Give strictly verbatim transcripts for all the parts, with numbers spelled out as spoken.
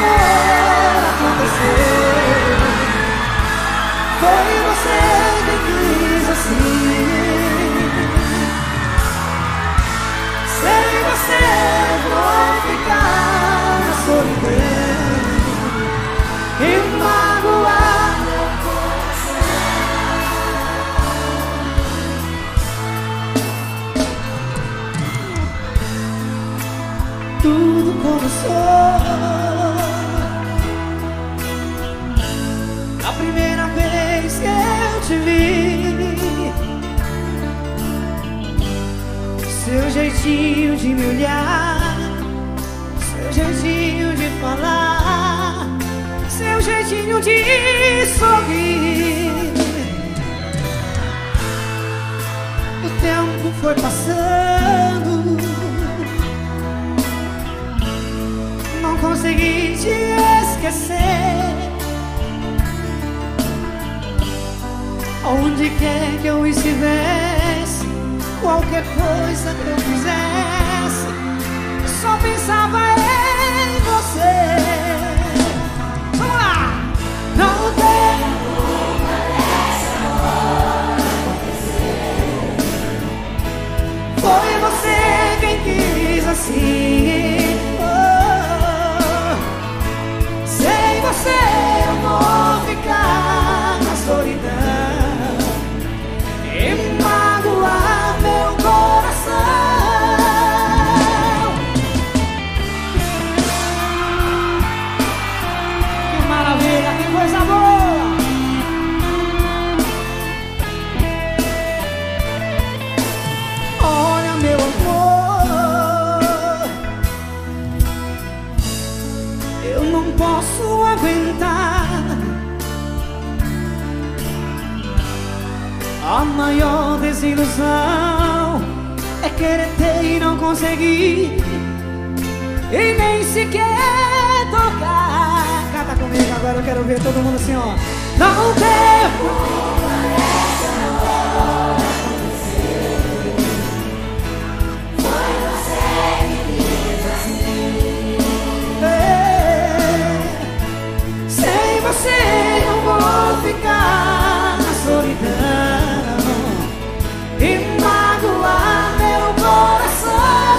amor aconteceu. Foi você quem quis assim. Sem você vou ficar na solidão e magoar meu coração. Tudo começou a primeira vez que eu te vi. Seu jeitinho de me olhar, seu jeitinho de falar, seu jeitinho de sorrir. O tempo foi passando, não consegui te esquecer. Onde quer que eu estivesse, qualquer coisa que eu fizesse, só pensava em você. Vamos lá! Não tem culpa desse amor acontecer. Foi você quem quis assim. Oh, sem você eu vou ficar na solidão e magoar meu coração. Que maravilha, que coisa boa. Olha meu amor, eu não posso aguentar a maior desilusão é querer ter e não conseguir, e nem sequer tocar. Canta comigo agora, eu quero ver todo mundo assim, ó. Não tem culpa desse amor acontecer. Foi você que quis assim. É. Sem você eu vou ficar na solidão e magoar meu coração.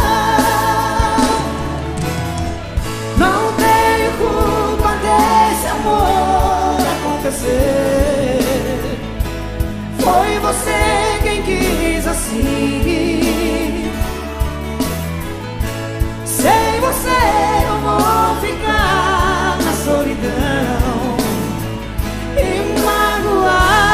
Não tenho culpa desse amor acontecer. Foi você quem quis assim. Sem você eu vou ficar na solidão e magoar.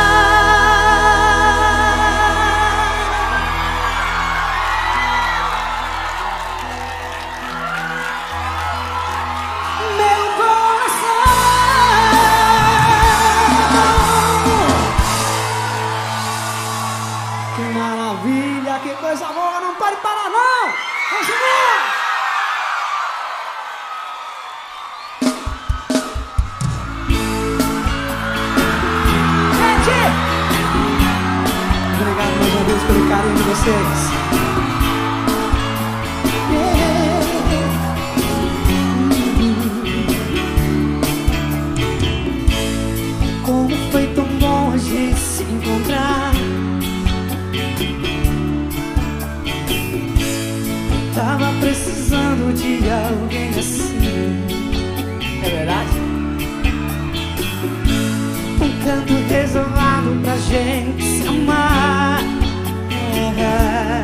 Que coisa boa, não pode parar não! Continua! Gente! Obrigado mais uma vez pelo carinho de vocês. Como foi tão bom a gente se encontrar. Tava precisando de alguém assim. É verdade? Um canto reservado pra gente se amar. É.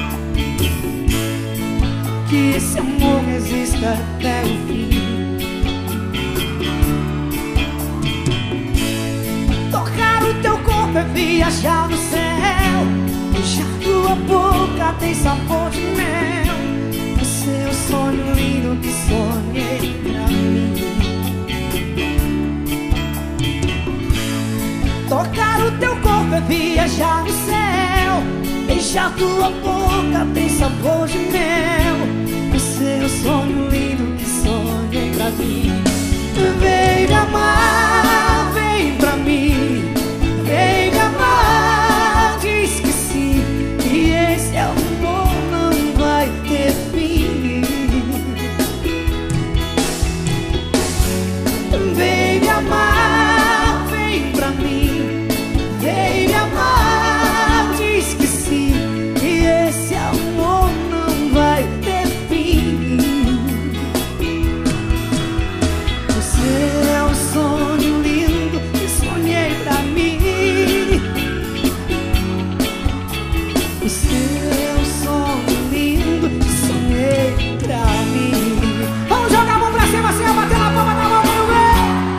Que esse amor resista até o fim. Tocar o teu corpo é viajar no céu. Beijar tua boca tem sabor de mel. Seu sonho lindo que sonhei pra mim. Tocar o teu corpo é viajar no céu. Beijar tua boca tem sabor de mel. O seu sonho lindo que sonhei pra mim. Vem me amar, vem pra mim. Vem me amar, diz que sim. E esse amor não vai ter fim. o seu sonho lindo que sonhei pra mim. Vamos jogar a mão pra cima assim, bater na palma da mão, vamos ver.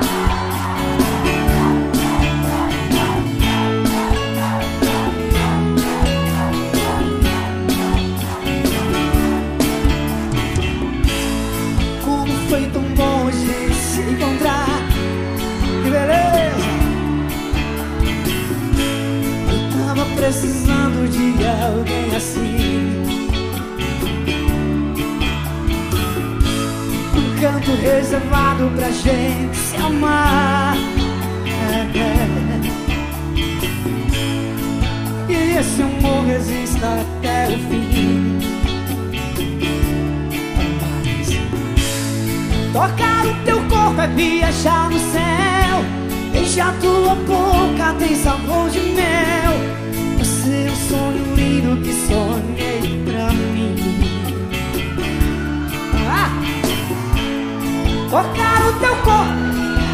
Como foi tão bom a gente se encontrar. Que beleza. Eu tava precisando de alguém assim, um canto reservado pra gente se amar. É, é. E esse amor resista até o fim. Tocar o teu corpo é viajar no céu. Beijar tua boca tem sabor de mel. Você é um sonho lindo que sonhei pra mim. Ah! Tocar o teu corpo.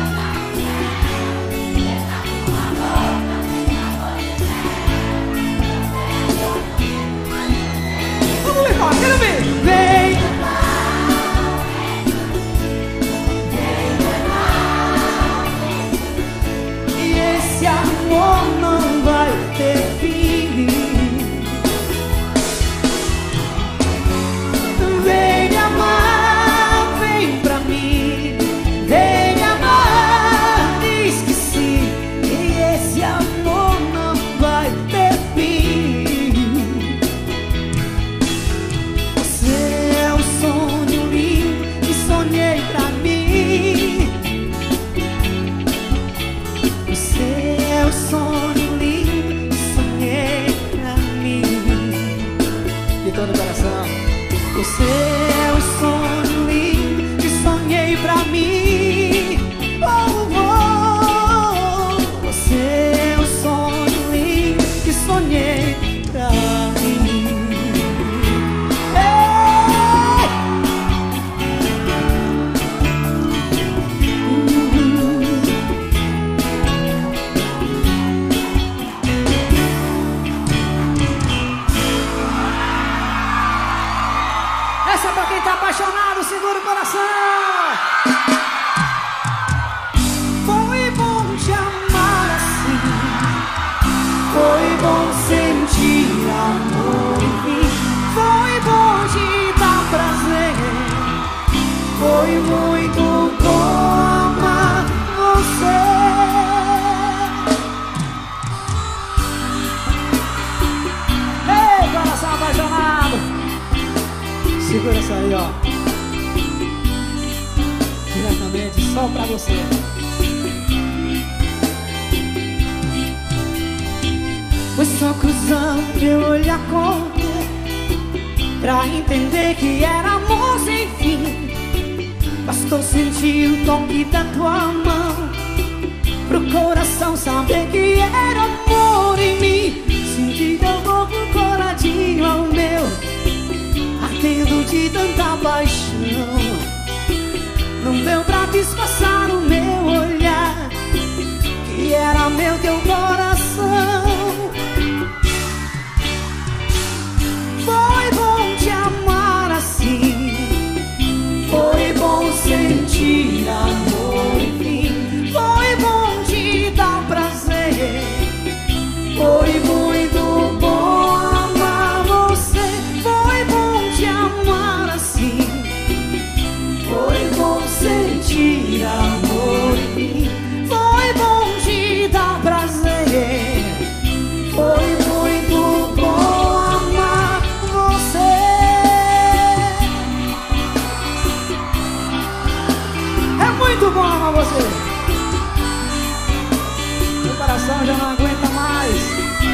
Vamos ver, fala, quero ver. Vem. Esse amor não vai ter fim. Vem me amar, vem pra mim. Vem me amar, diz que sim. E esse amor não vai ter fim. Você é um sonho lindo que sonhei pra mim. Você é o sonho lindo que sonhei pra mim. De todo o coração. Você é o sonho lindo que sonhei pra mim. Oh, oh, oh. Você é o sonho lindo que sonhei pra mim. Hey! Uh-huh. Essa é pra quem tá apaixonado, segura o coração. Foi bom te amar assim. Foi bom sentir amor em mim. Foi bom te dar prazer. Foi muito bom amar você. Ei, coração apaixonado, segura essa aí, ó. Diretamente só pra você. Foi só cruzar meu olhar com teu pra entender que era amor sem fim. Bastou sentir o toque da tua mão pro coração saber que era amor em mim. Senti teu corpo coladinho ao meu, ardendo de tanta paixão. Não deu pra disfarçar o meu olhar, que era meu teu coração. Foi bom te amar assim. Foi bom sentir amor em mim. Foi bom te dar prazer. Foi muito bom amar você. Foi bom te amar assim. Foi bom sentir amor em mim. Foi bom te dar prazer. Foi muito bom amar você. É muito bom amar você. Meu coração já não aguenta mais.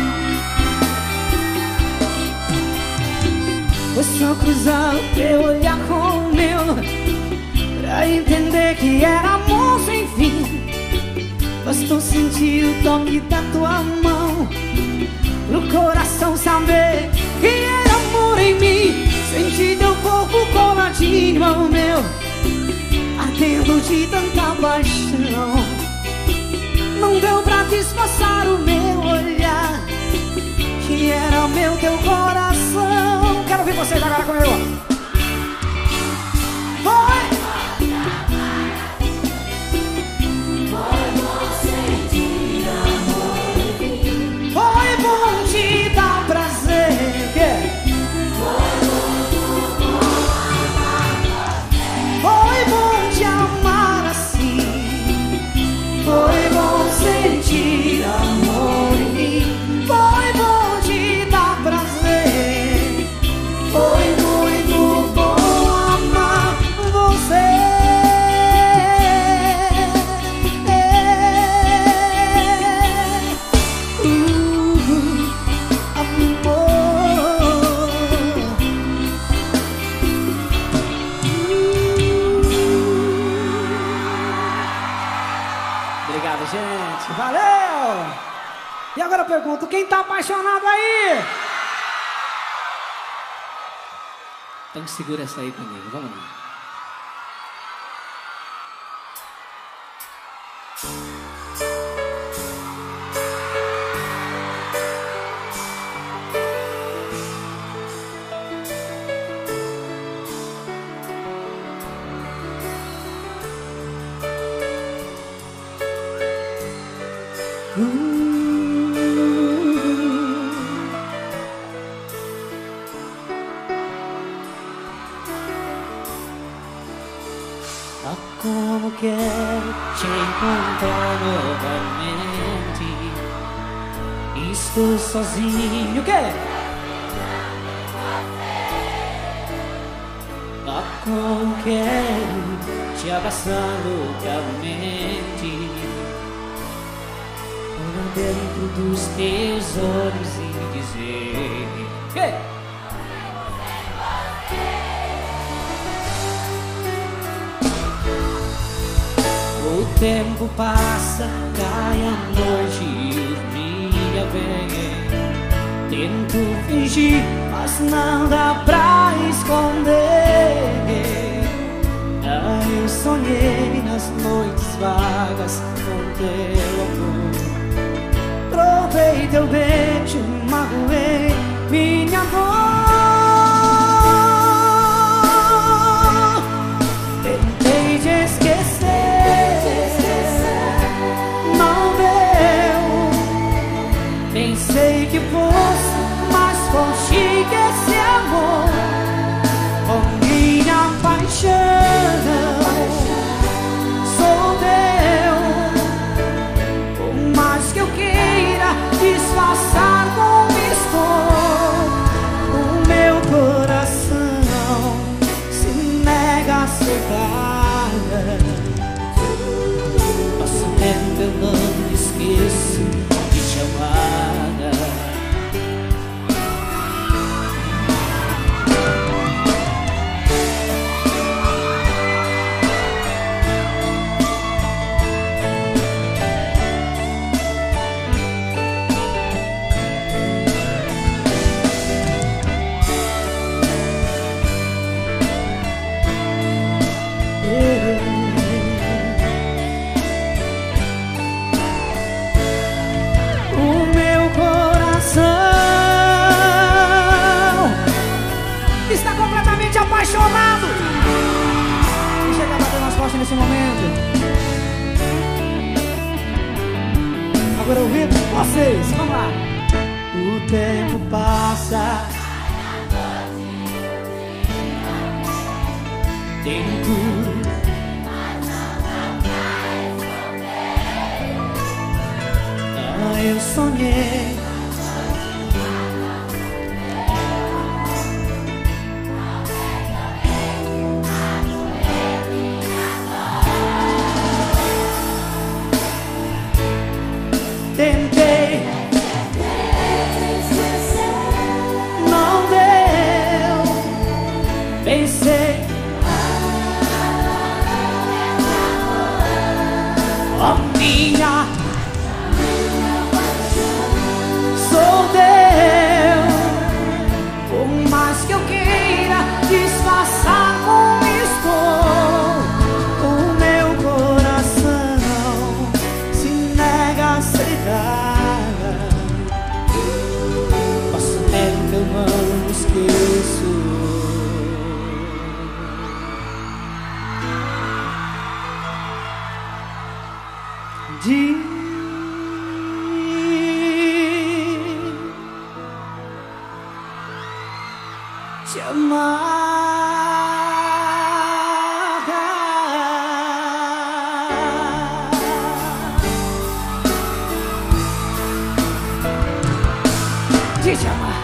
Foi só cruzar o teu olhar com o meu pra entender que era amor sem fim. Bastou sentir o toque da tua mão pro coração saber que era amor em mim. Senti teu corpo coladinho ao meu, ardendo de tanta paixão. Não deu pra disfarçar o meu olhar, que era meu teu coração. Quero ouvir vocês agora comigo. Foi! Foi bom sentir amor em mim. Foi bom te dar prazer. Foi muito bom amar você. Foi bom te amar assim. Foi bom sentir amor em mim. Foi bom te dar prazer. Foi muito bom amar você. Uh, amor. Obrigado, gente. Valeu! E agora eu pergunto, quem tá apaixonado aí? Então segura essa aí comigo, vamos lá. Ah, como quero te encontrar novamente. Estou sozinho, o quê? Ah, como quero te abraçar loucamente, olhar dentro dos teus olhos e dizer que o tempo passa, cai a noite e o dia vem. Tento fingir, mas não dá pra esconder. Ah, eu sonhei nas noites vagas com teu amor. Provei teu beijo, magoei minha dor. Tentei te esquecer, não deu. Pensei que fosse mais forte que esse amor. Com minha paixão sou teu. Por mais que eu queira disfarçar como estou, o meu coração se nega a aceitar. Nosso tempo eu não esqueço de te amar. Está completamente apaixonado. E chega a bater nas costas nesse momento. Agora ouvindo vocês, vamos lá. O tempo passa, tempo ah, eu sonhei. Tentei, não deu. Pensei, a minha esqueço. De te amar, de te amar.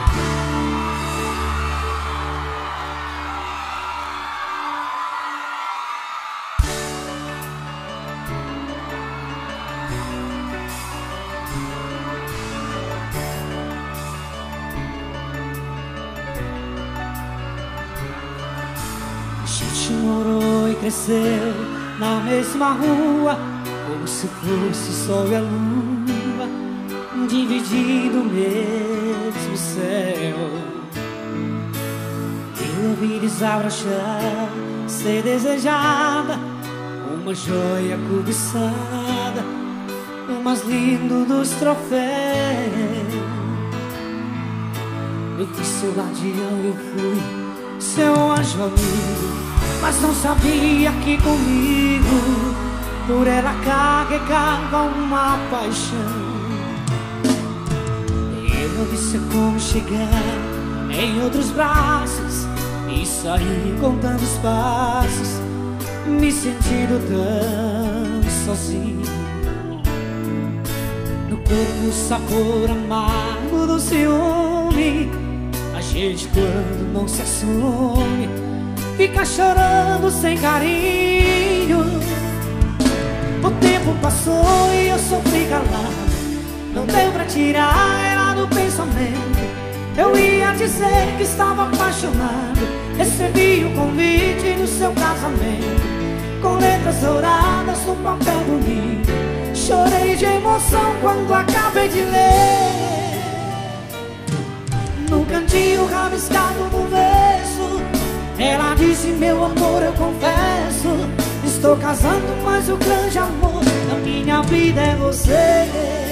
A gente morou e cresceu na mesma rua, como se fosse o sol e a lua, dividindo o mesmo céu. Eu vi desabrochar, ser desejada, uma joia cobiçada, o mais lindo dos troféus. Eu fui seu guardião, eu fui seu anjo amigo, mas não sabia que comigo por ela carregava uma paixão. Eu não disse como chegar em outros braços e sair contando os passos, me sentindo tão sozinho. No corpo o sabor amargo do ciúme, a gente quando não se assume fica chorando sem carinho. O tempo passou e eu sofri calado, não deu pra tirar ela do pensamento. Eu ia dizer que estava apaixonado, recebi o convite do seu casamento, com letras douradas no papel bonito. Chorei de emoção quando acabei de ler. No cantinho rabiscado no verso, ela disse: meu amor, eu confesso, estou casando, mas o grande amor da minha vida é você.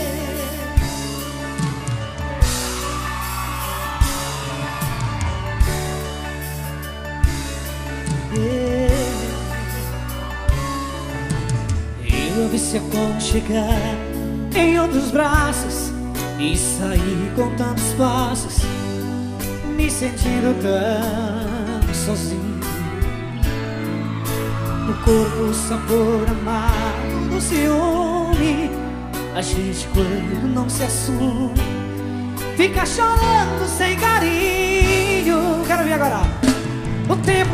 Eu vi se aconchegar em outros braços e saí contando os passos, me sentindo tão sozinho. No corpo o sabor amargo do ciúme, a gente quando não se assume fica chorando sem carinho. Quero ver agora. O tempo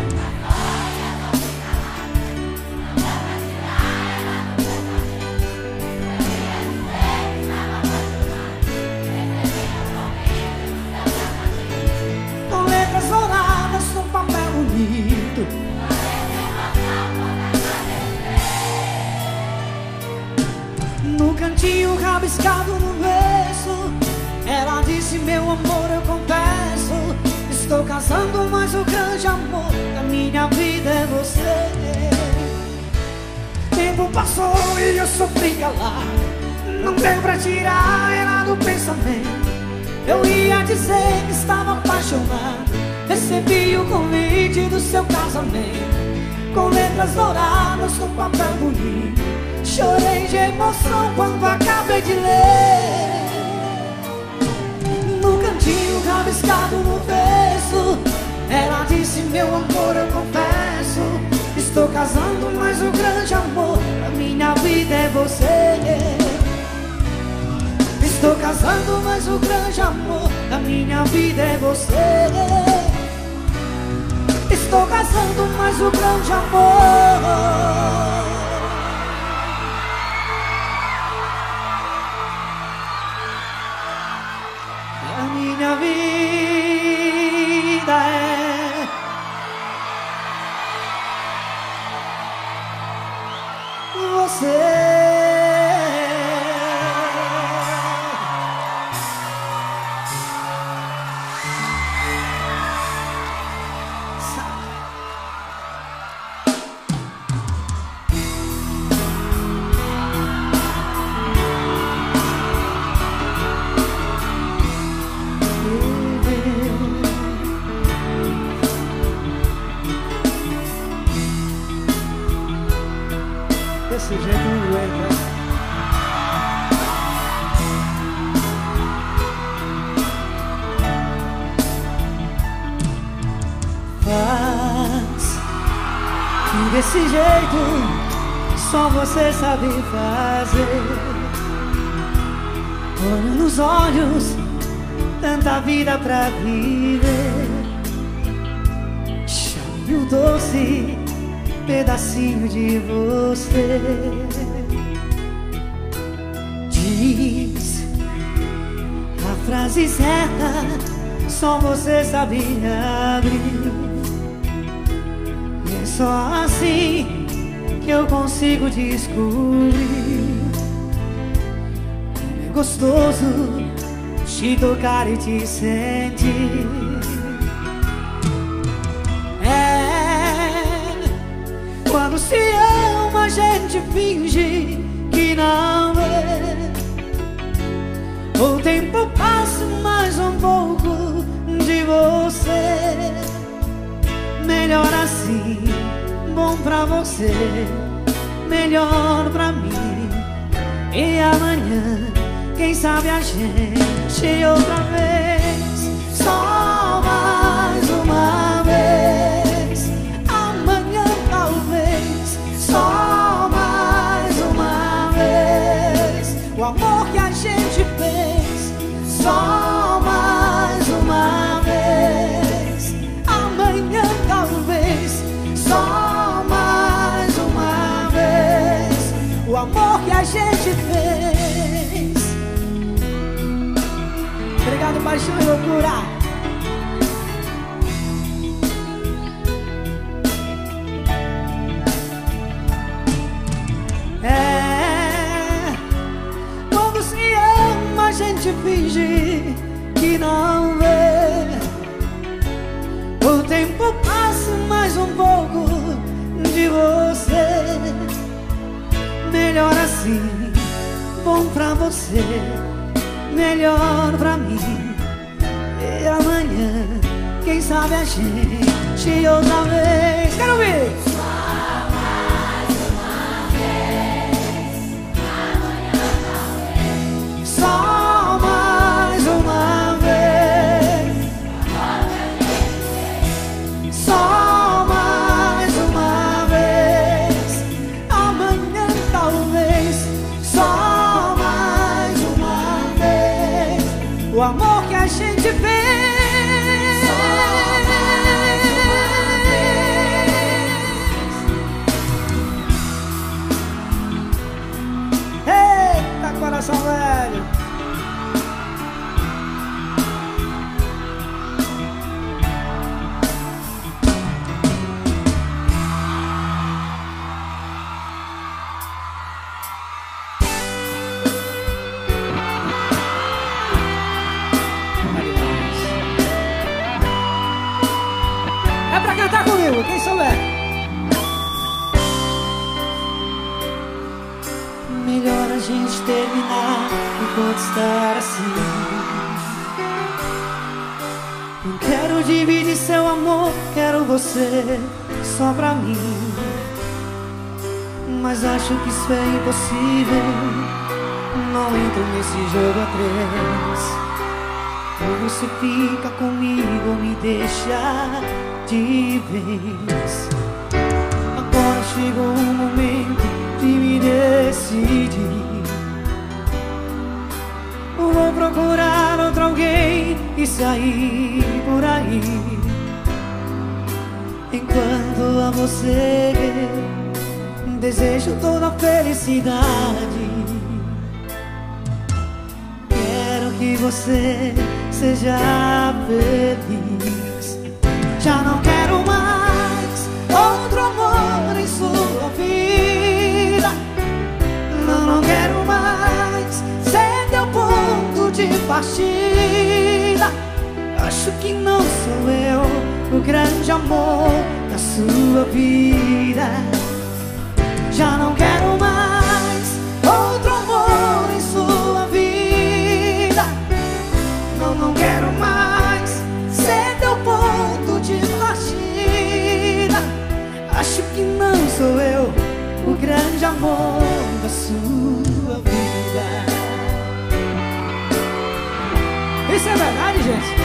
no cantinho rabiscado no verso, ela disse: meu amor, eu confesso, estou casando, mas o grande amor da minha vida é você. Tempo passou e eu sofri calado, não deu pra tirar ela do pensamento. Eu ia dizer que estava apaixonado, recebi o convite do seu casamento, com letras douradas no papel bonito. Chorei de emoção quando acabei de ler. No cantinho rabiscado no verso, ela disse: meu amor, eu confesso, estou casando, mas o grande amor da minha vida é você. Estou casando, mas o grande amor da minha vida é você. Estou casando, mas o grande amor da minha vida é você. Ooh. que desse jeito só você sabe fazer. Olho nos olhos, tanta vida pra viver. Chame o doce pedacinho de você. Diz a frase certa, só você sabe abrir. E é só assim que eu consigo descobrir como é gostoso te tocar e te sentir. É, quando se ama a gente finge que não é. O tempo passa mais um pouco de você. Melhor assim, bom pra você, melhor pra mim. E amanhã, quem sabe a gente outra vez. Só mais uma vez. Amanhã talvez. Só mais uma vez. O amor que a gente fez. Só mais uma vez. Amanhã talvez. Só mais uma vez. O amor que a gente fez. Obrigado, paixão e loucura. É, quando se ama a gente finge que não vê. O tempo passa mais um pouco de você. Melhor assim, bom pra você, melhor pra mim. E amanhã, quem sabe a gente outra vez. Quero ouvir! Só mais uma vez. Amanhã talvez. Só mais uma vez. Só mais uma vez. Amanhã talvez. Só mais uma vez. O amor que a gente fez. Eita, coração velho. É pra cantar comigo, quem souber. Melhor a gente terminar enquanto estar assim. Não quero dividir seu amor, quero você só pra mim. Mas acho que isso é impossível. Não entro nesse jogo a três. Ou você fica comigo ou me deixa de vez. Agora chegou o momento de me decidir. Vou procurar outro alguém e sair por aí. Enquanto a você desejo toda a felicidade. Quero que você seja feliz. Já não quero mais outro amor em sua vida. Não, não quero mais ser teu ponto de partida. Acho que não sou eu o grande amor da sua vida. Já não quero mais outro amor em sua vida. Não, não quero mais ser teu ponto de partida. Acho que não sou eu o grande amor da sua vida. Isso é verdade, gente?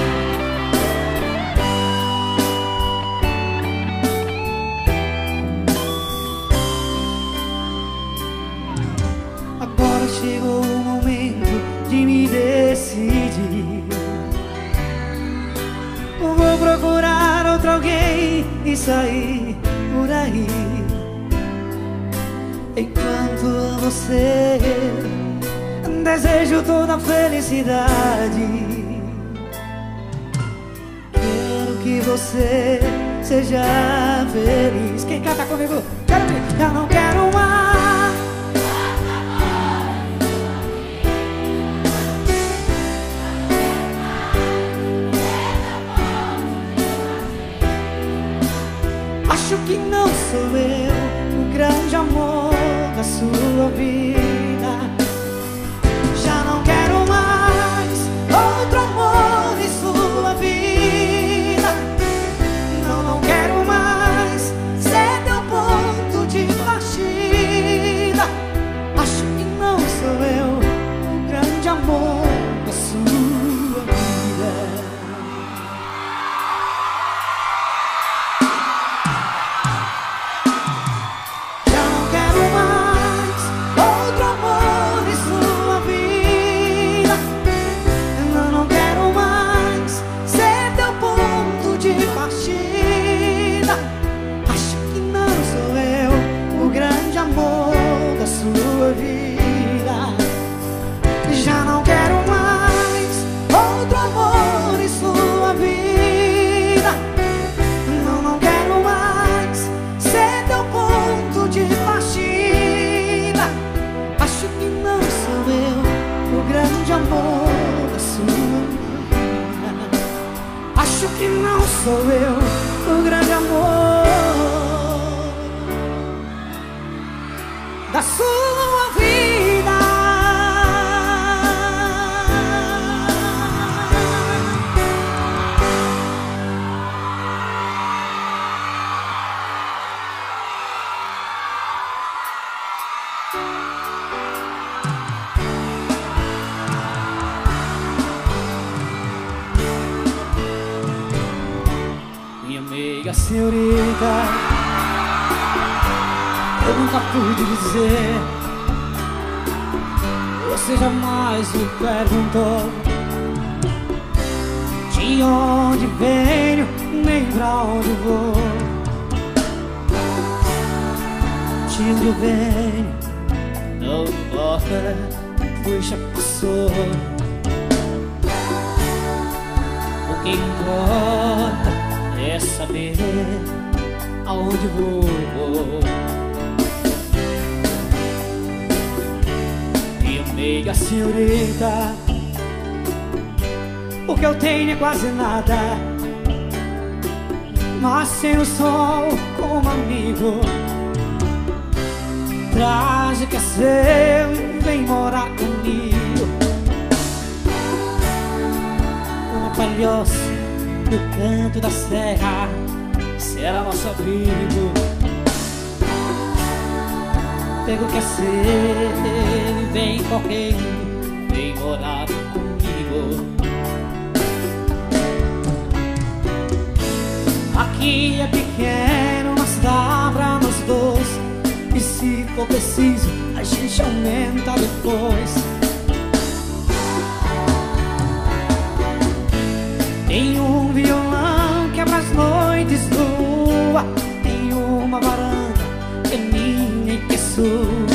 vou procurar outro alguém e sair por aí. Enquanto você desejo toda a felicidade. Quero que você seja feliz. Quem canta comigo? Quero ver. Eu não quero mais. Acho que não sou eu o grande amor da sua vida. Já não quero mais outro amor em sua vida. Não, não quero mais ser teu ponto de partida. Acho que não sou eu o grande amor da sua vida. Já não quero mais outro amor em sua vida. Eu não quero mais ser teu ponto de partida. Acho que não sou eu o grande amor da sua vida. Já não quero mais outro amor em sua vida. Não, não quero mais ser teu ponto de partida. Acho que não sou eu o grande amor da sua vida. Acho que não sou eu o grande amor da sua vida. Minha amiga senhorita, eu nunca pude dizer. Você jamais me perguntou de onde venho, nem pra onde vou. De onde eu venho não importa, pois já passou. O que importa é saber aonde vou. Minha amiga senhorita, o que eu tenho é quase nada, mas sem o sol como amigo. Traz o que é seu e vem morar comigo. Uma palhoça no canto da serra será nosso abrigo. Pega o que é seu e vem correndo, vem morar comigo. Aqui é pequeno, mas dá pra nós dois. E se for preciso, a gente aumenta depois. Tem um violão que é pras noites lua. Tem uma varanda que é minha e que é sua.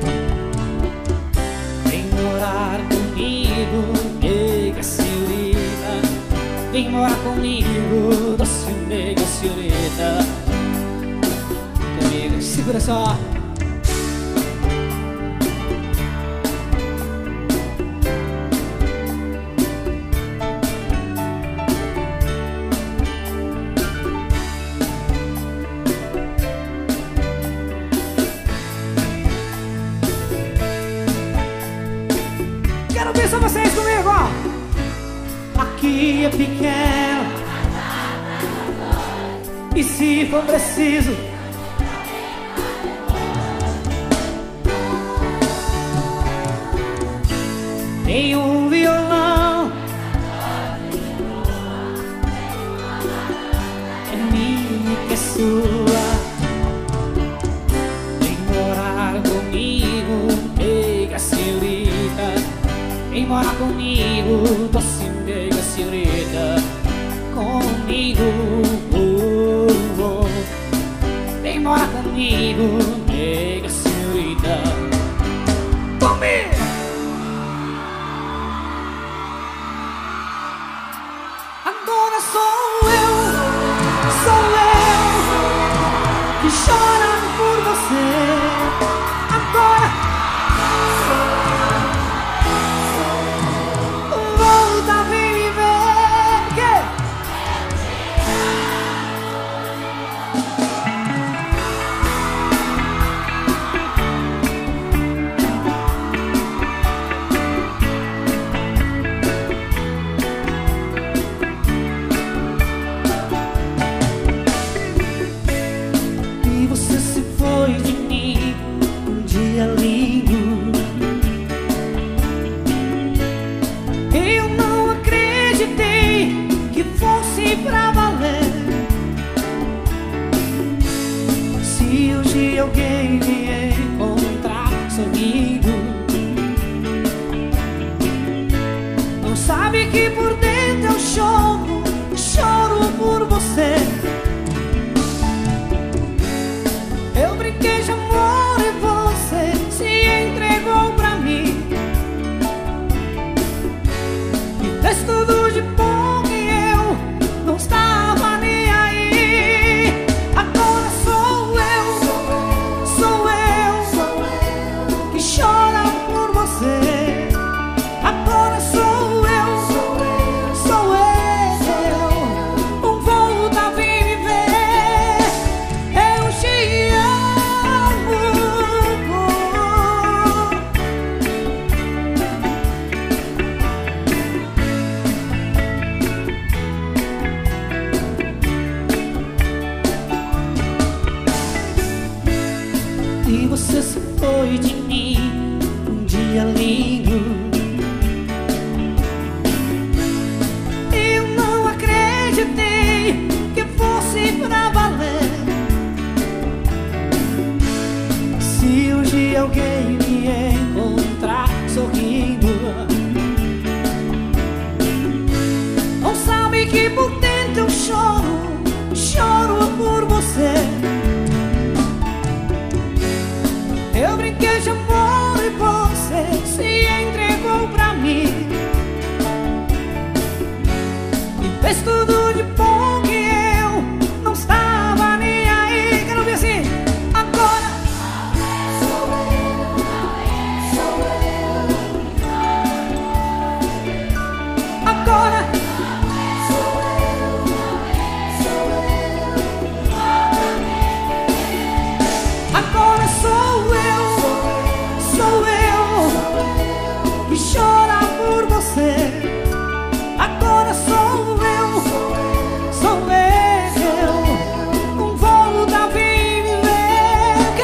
Vem morar comigo, nega senhorita. Vem morar comigo, doce nega senhorita. Comigo, segura só. Quero ver só vocês comigo, ó. Aqui é pequeno, e se for preciso, tem um violão, é minha que é sua. Vem morar comigo, nega senhorita. Vem morar comigo, doce nega senhorita. Com comigo, nega senhorita. Tome! Agora sou eu, sou eu que chora por você. Agora volta, vem me ver, yeah. E você se foi de mim um dia lindo. Eu não acreditei que fosse pra valer. Se hoje alguém me encontrar sorrindo, não sabe que por dentro eu choro, choro por você. Eu brinquei de amor e você se entregou pra mim. E fez tudo de bom e eu não estava nem aí. Agora sou eu, sou eu que chora por você. Agora sou eu, sou eu. Um volta, vem me ver. Eu te amo. E você se foi de mim um dia lindo. Eu não acreditei que fosse pra valer. Se hoje alguém me encontrar sorrindo, não sabe que por dentro eu choro, choro por você. Eu brinquei de amor e você se entregou pra mim. E fez tudo de bom que eu não estava nem aí. Quero ver assim. Agora sou eu, sou eu. Agora sou eu, sou eu. Agora sou eu, sou eu que chora por você. Agora sou eu, sou eu. Um volta, vem me ver.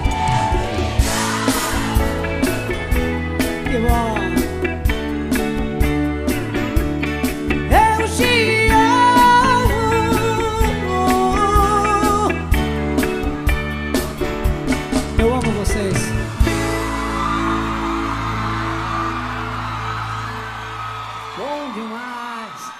Que bom. Eu te amo. Eu amo vocês. Bom demais.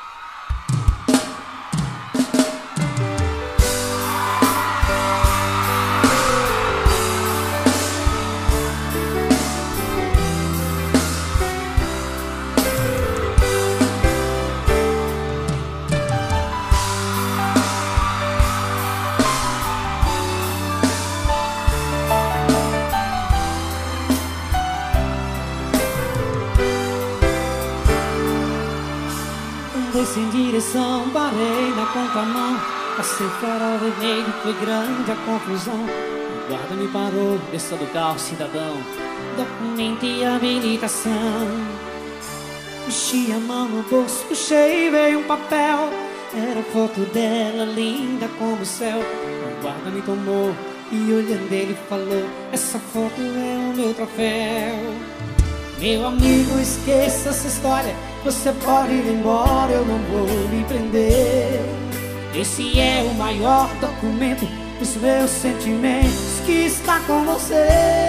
Desci em direção, parei na contramão. Passei farol vermelho, foi grande a confusão. O guarda me parou, desceu do carro, cidadão. Documento e habilitação. Mexi a mão no bolso, puxei e veio um papel. Era foto dela, linda como o céu. O guarda me tomou e olhando ele falou: essa foto é o meu troféu. Meu amigo, esqueça essa história. Você pode ir embora, eu não vou me prender. Esse é o maior documento dos meus sentimentos que está com você.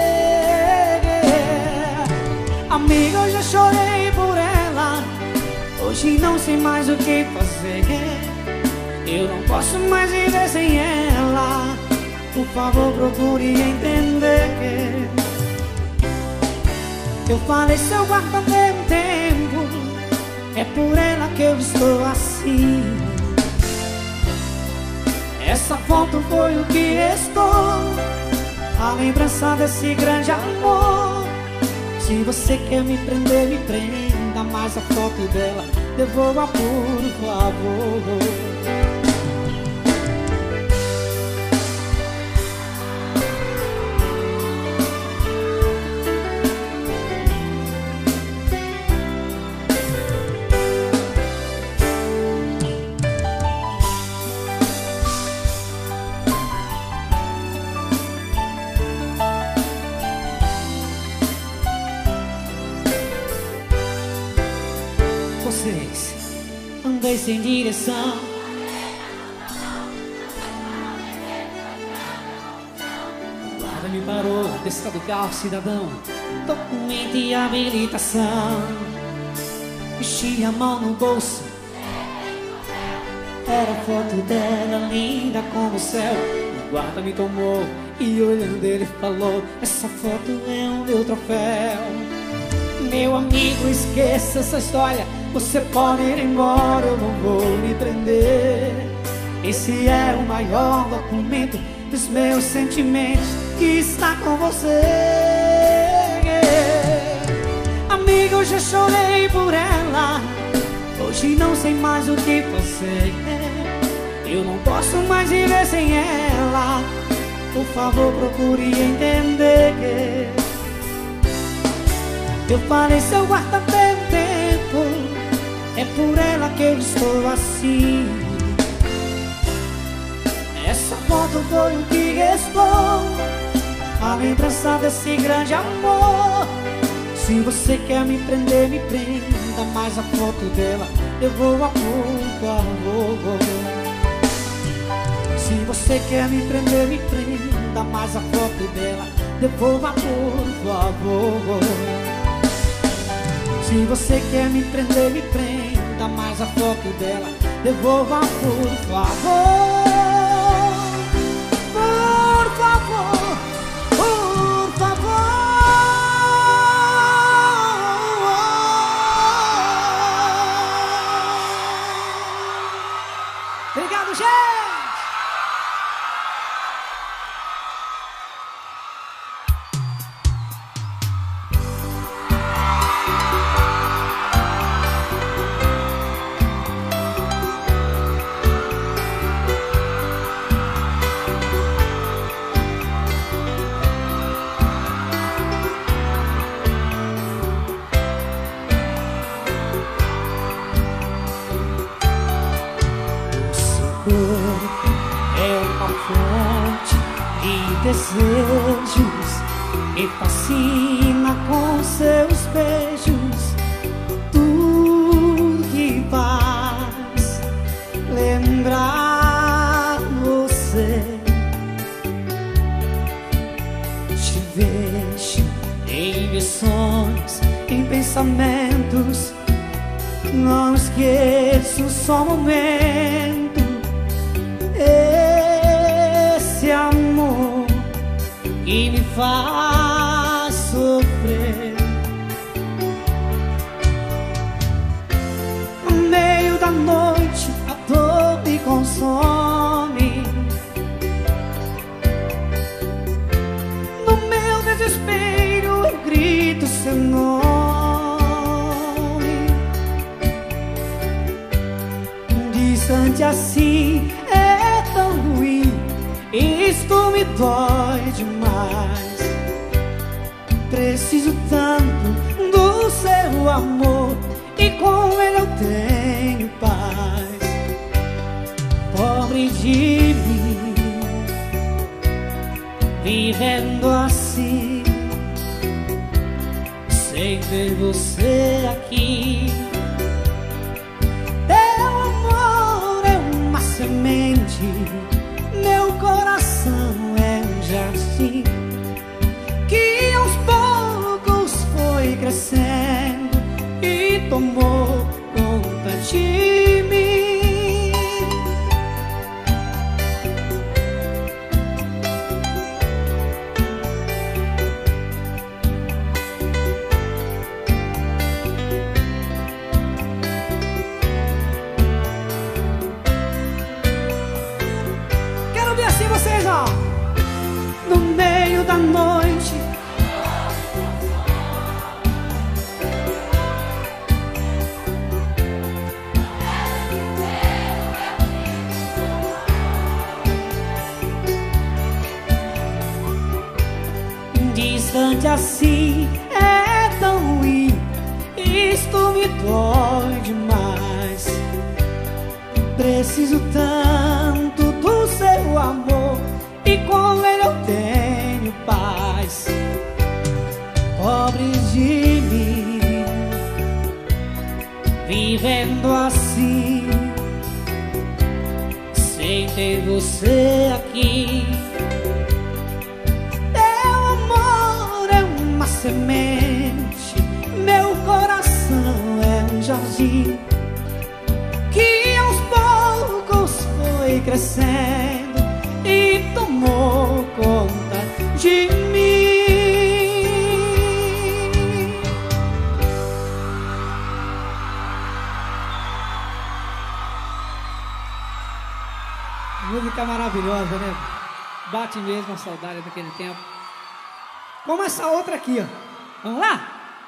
Amiga, eu já chorei por ela. Hoje não sei mais o que fazer. Eu não posso mais viver sem ela. Por favor, procure entender. Eu falei, seu guarda tem um tempo, é por ela que eu estou assim. Essa foto foi o que restou, a lembrança desse grande amor. Se você quer me prender, me prenda, mas a foto dela devolva, por favor. Andei sem direção, o guarda me parou, desça do carro, cidadão, documento e habilitação. Mexi a mão no bolso, era a foto dela, linda como o céu. O guarda me tomou e olhando ele falou, essa foto é o meu troféu. Meu amigo, esqueça essa história, você pode ir embora, eu não vou me prender. Esse é o maior documento dos meus sentimentos, que está com você. Amigo, eu já chorei por ela, hoje não sei mais o que fazer. Eu não posso mais viver sem ela, por favor, procure entender. Eu falei, seu guarda tem um tempo, é por ela que eu estou assim. Essa foto foi o que restou, a lembrança desse grande amor. Se você quer me prender, me prenda, mas a foto dela devolva, por favor. Se você quer me prender, me prenda, mas a foto dela devolva, por favor. Se você quer me prender, me prenda, mas a foto dela devolva, por favor. Por favor, por favor. Obrigado, gente! É uma fonte de desejos, me fascina com seus beijos. Tudo que faz lembrar você. Te vejo em visões, em pensamentos, não esqueço só um momento. Esse amor que me faz sofrer. No meio da noite a dor me consome. No meu desespero eu grito seu nome. Distante assim é tão ruim, isto me dói demais. Preciso tanto do seu amor e com ele eu tenho paz. Pobre de mim, vivendo assim, sem ter você aqui. Meu coração é um jardim que aos poucos foi crescendo e tomou conta de mim. amante assim é tão ruim. Isto me dói demais. Preciso tanto do seu amor e com ele eu tenho paz. Pobre de mim, vivendo assim, sem ter você aqui. Meu amor é uma semente, meu coração é um jardim que aos poucos foi crescendo e tomou conta de mim. Música maravilhosa, né? Bate mesmo a saudade daquele tempo. Como essa outra aqui, ó. Vamos lá?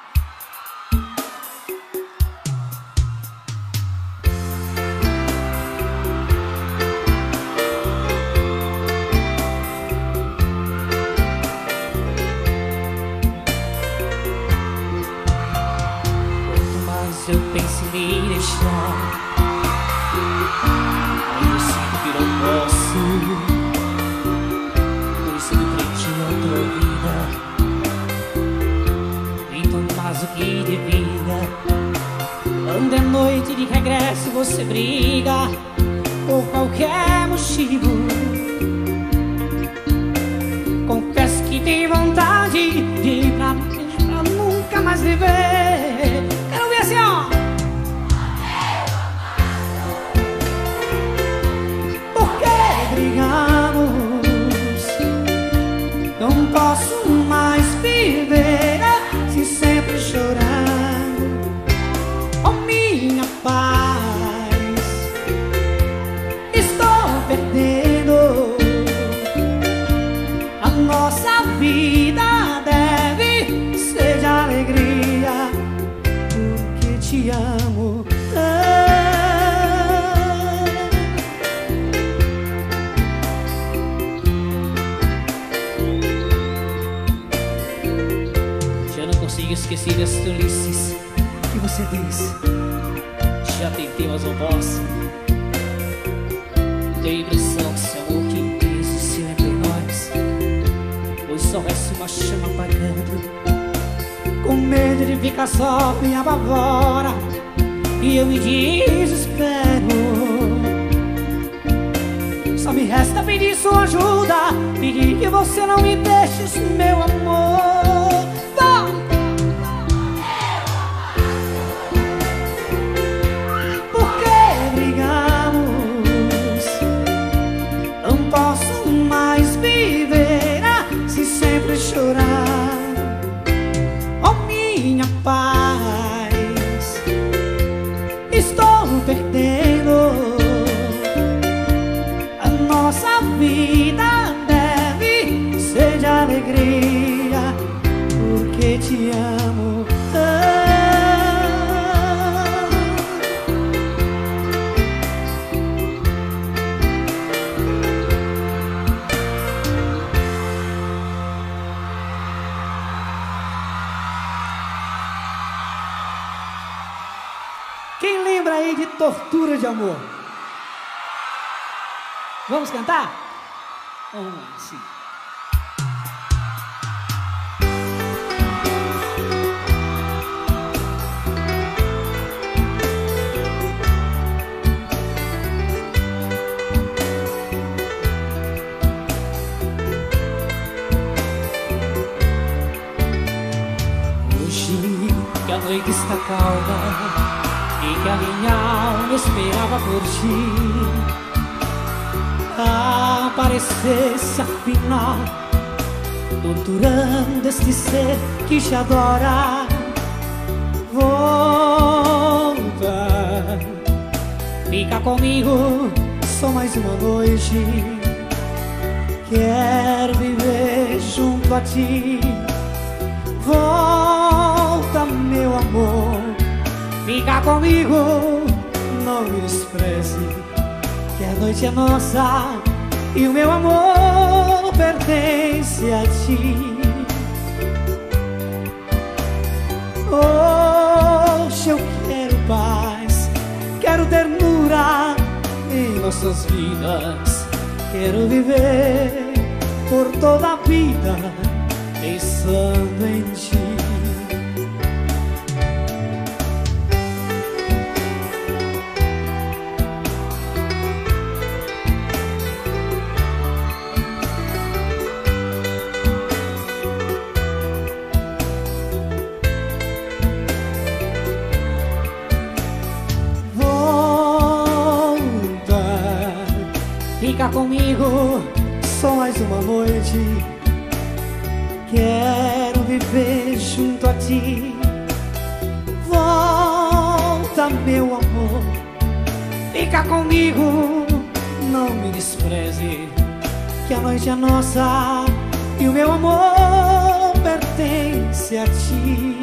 Quanto mais eu penso em me deixar, eu sinto que não posso. Por isso me prende a tua vida, então faz o que devia. Quando é noite de regresso você briga por qualquer motivo. Confesso que tenho vontade de ir pra, pra nunca mais viver. Quero ver assim, ó. Brigamos, não posso mais viver assim sempre chorando. Oh minha paz, estou perdendo. A nossa vida deve ser de alegria, porque te amo tanto. Esqueci das tolices que você disse. Já tentei, mas não posso. Tenho a impressão que esse amor que existiu entre nós, hoje só resta uma chama apagando. Com medo de ficar só me apavora e eu me desespero. Só me resta pedir sua ajuda, pedir que você não me deixe, meu amor. Vamos! Posso mais viver assim sempre chorar. Oh minha paz, estou perdendo. A nossa vida deve ser de alegria, porque te amo tanto. Quem lembra aí de Tortura de Amor? Vamos cantar? Vamos lá, sim. Hoje que a noite está calma e que a minha alma esperava por ti, aparecesse afinal, torturando este ser que te adora. Volta, fica comigo só mais uma noite. Quero viver junto a ti. Volta, meu amor, fica comigo, não me despreze, que a noite é nossa e o meu amor pertence a ti. Hoje eu quero paz, quero ternura em nossas vidas. Quero viver por toda a vida pensando em ti. Fica comigo só mais uma noite. Quero viver junto a ti. Volta, meu amor. Fica comigo, não me despreze, que a noite é nossa e o meu amor pertence a ti.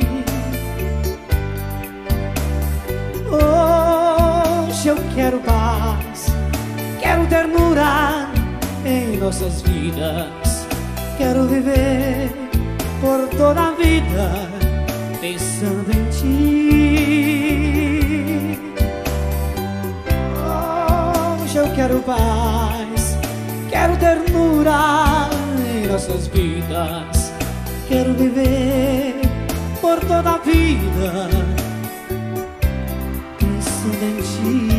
Hoje eu quero paz, quero ternura em nossas vidas. Quero viver por toda a vida pensando em ti. Hoje eu quero paz, quero ternura em nossas vidas. Quero viver por toda a vida pensando em ti.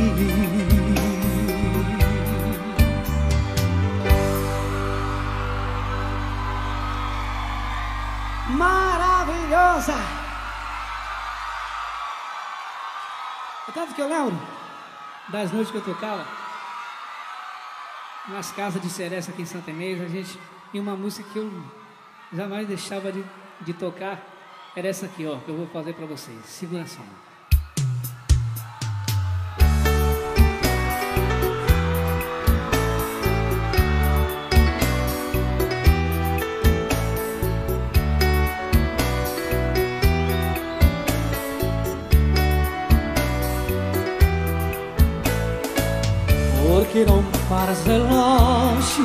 Maravilhosa! É tanto que eu lembro das noites que eu tocava nas casas de Cereça aqui em Santa Inês. A gente tinha uma música que eu jamais deixava de, de tocar. Era essa aqui, ó, que eu vou fazer pra vocês. Segura só. Porque não paras de longe,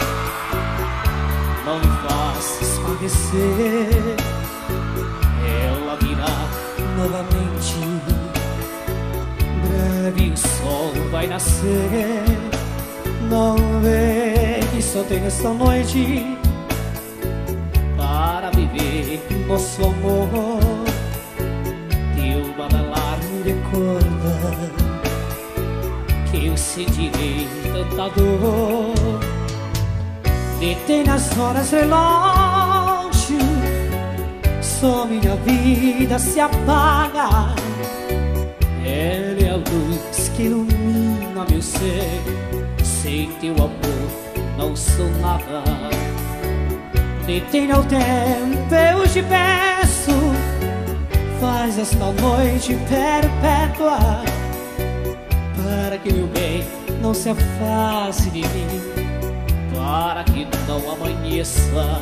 não me fazes padecer. Ela virá novamente, breve o sol vai nascer. Não vê que só tenho esta noite para viver nosso amor. Teu badalar me recorda que eu sentirei tanta dor. Detém as horas relógio, só minha vida se apaga. Ela é a luz que ilumina meu ser. Sem teu amor não sou nada. Detém o tempo, eu te peço. Faz esta noite perpétua, para que meu bem não se afaste de mim, para que não amanheça.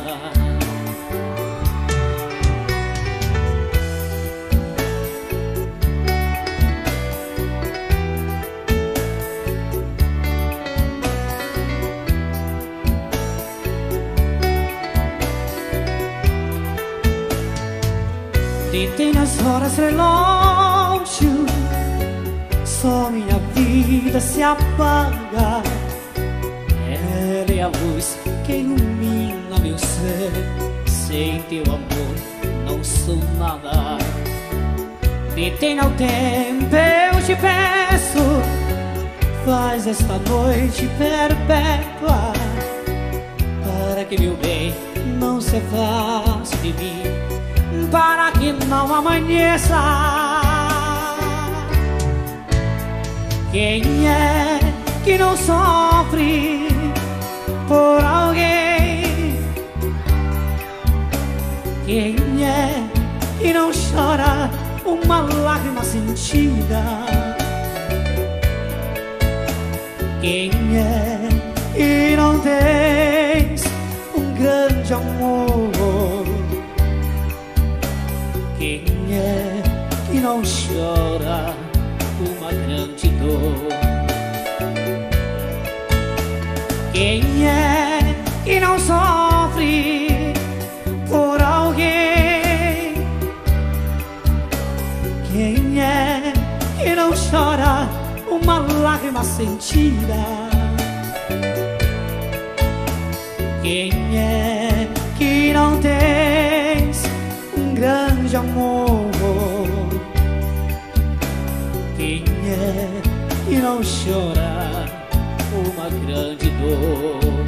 Detém as horas relógio, só minha vida se apaga. Ela é a luz que ilumina meu ser. Sem teu amor não sou nada. Detenha o tempo, eu te peço. Faz esta noite perpétua, para que meu bem não se afaste de mim, para que não amanheça. Quem é que não sofre por alguém? Quem é que não chora uma lágrima sentida? Quem é que não tens um grande amor? Quem é que não chora uma grande dor? Quem é que não sofre por alguém? lágrima sentida. Quem é que não tens um grande amor? Quem é que não chora uma grande dor?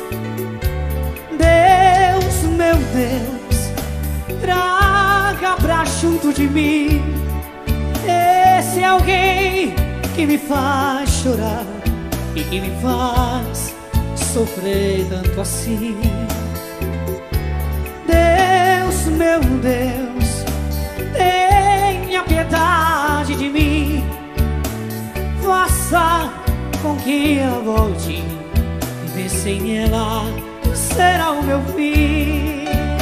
Deus, meu Deus, traga pra junto de mim esse alguém que me faz chorar e que me faz sofrer tanto assim. Deus, meu Deus, tenha piedade de mim. Faça com que eu volte, e sem ela será o meu fim.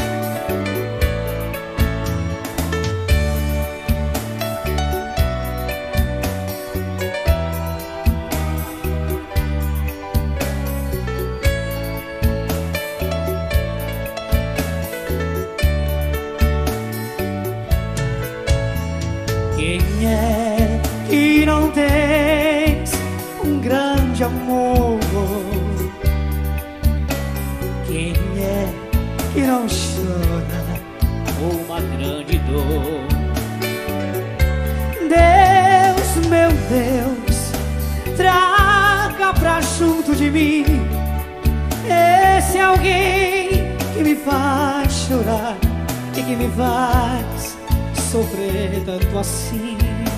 Quem é que não tens um grande amor? Quem é que não chora uma grande dor? Deus, meu Deus, traga pra junto de mim esse alguém que me faz chorar e que me faz sofrer tanto assim.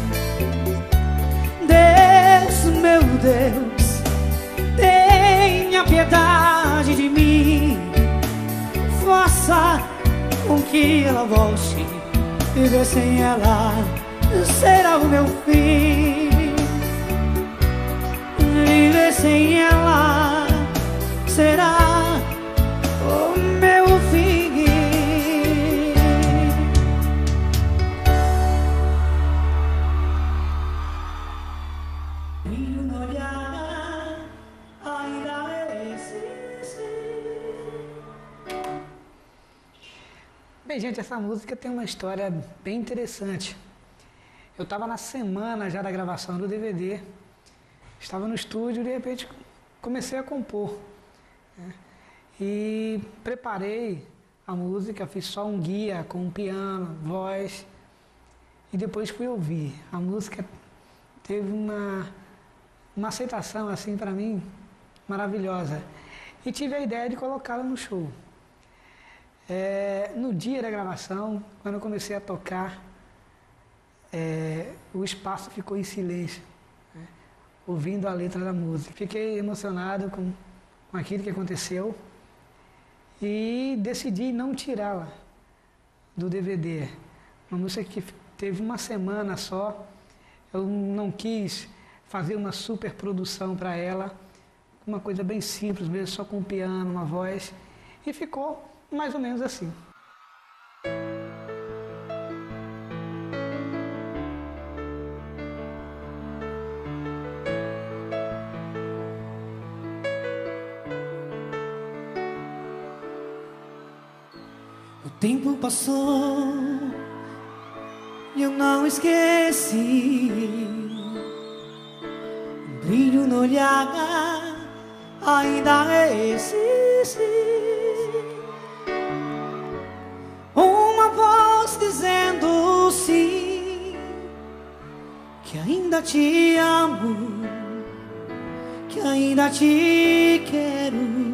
Deus, meu Deus, tenha piedade de mim. Faça com que ela volte, viver sem ela será o meu fim. Viver sem ela será o meu fim. Bem, gente, essa música tem uma história bem interessante. Eu estava na semana já da gravação do D V D, estava no estúdio e de repente comecei a compor, né? E preparei a música, fiz só um guia com um piano, voz, e depois fui ouvir. A música teve uma, uma aceitação assim para mim maravilhosa e tive a ideia de colocá-la no show. É, no dia da gravação, quando eu comecei a tocar, é, o espaço ficou em silêncio, né, ouvindo a letra da música. Fiquei emocionado com, com aquilo que aconteceu e decidi não tirá-la do D V D. Uma música que teve uma semana só, eu não quis fazer uma super produção para ela, uma coisa bem simples mesmo, só com um piano, uma voz, e ficou mais ou menos assim. O tempo passou e eu não esqueci. Um brilho no olhar ainda existe. Uma voz dizendo sim, que ainda te amo, que ainda te quero.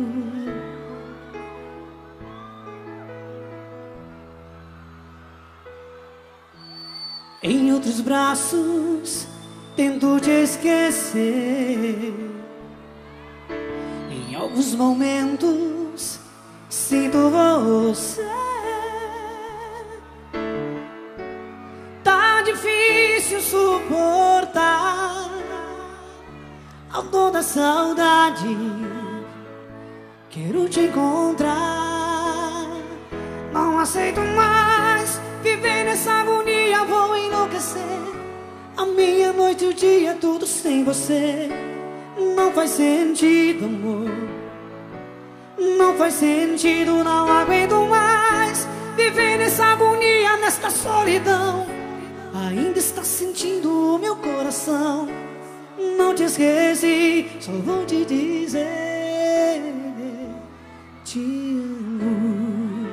Em outros braços tento te esquecer. Em alguns momentos sinto você. Tá difícil suportar a dor da saudade. Quero te encontrar. Não aceito mais viver nessa agonia, vou enlouquecer. A minha noite e o dia, tudo sem você. Não faz sentido, amor. Não faz sentido, não aguento mais viver nessa agonia, nesta solidão. Ainda está sentindo o meu coração. não te esqueci, só vou te dizer te amo.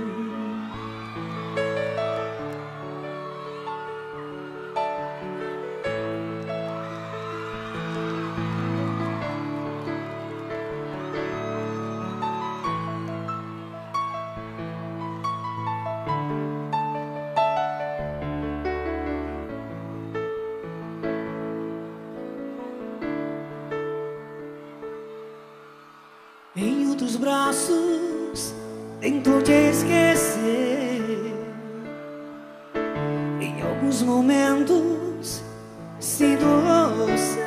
Em outros braços tento te esquecer. Em alguns momentos sinto você.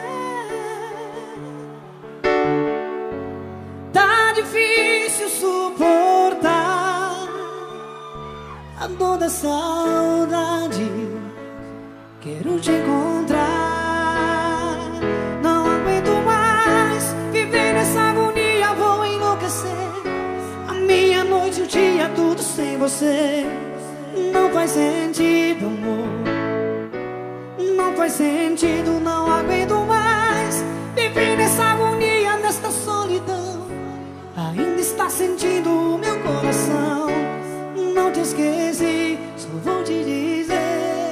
Tá difícil suportar a dor da saudade. Quero te encontrar. Não aguento mais viver nessa agonia. Vou enlouquecer. A minha noite, o dia, tudo sem você. Não faz sentido, amor. Não faz sentido, não aguento mais viver nessa agonia, nesta solidão. Ainda está sentindo o meu coração. Não te esqueci, só vou te dizer.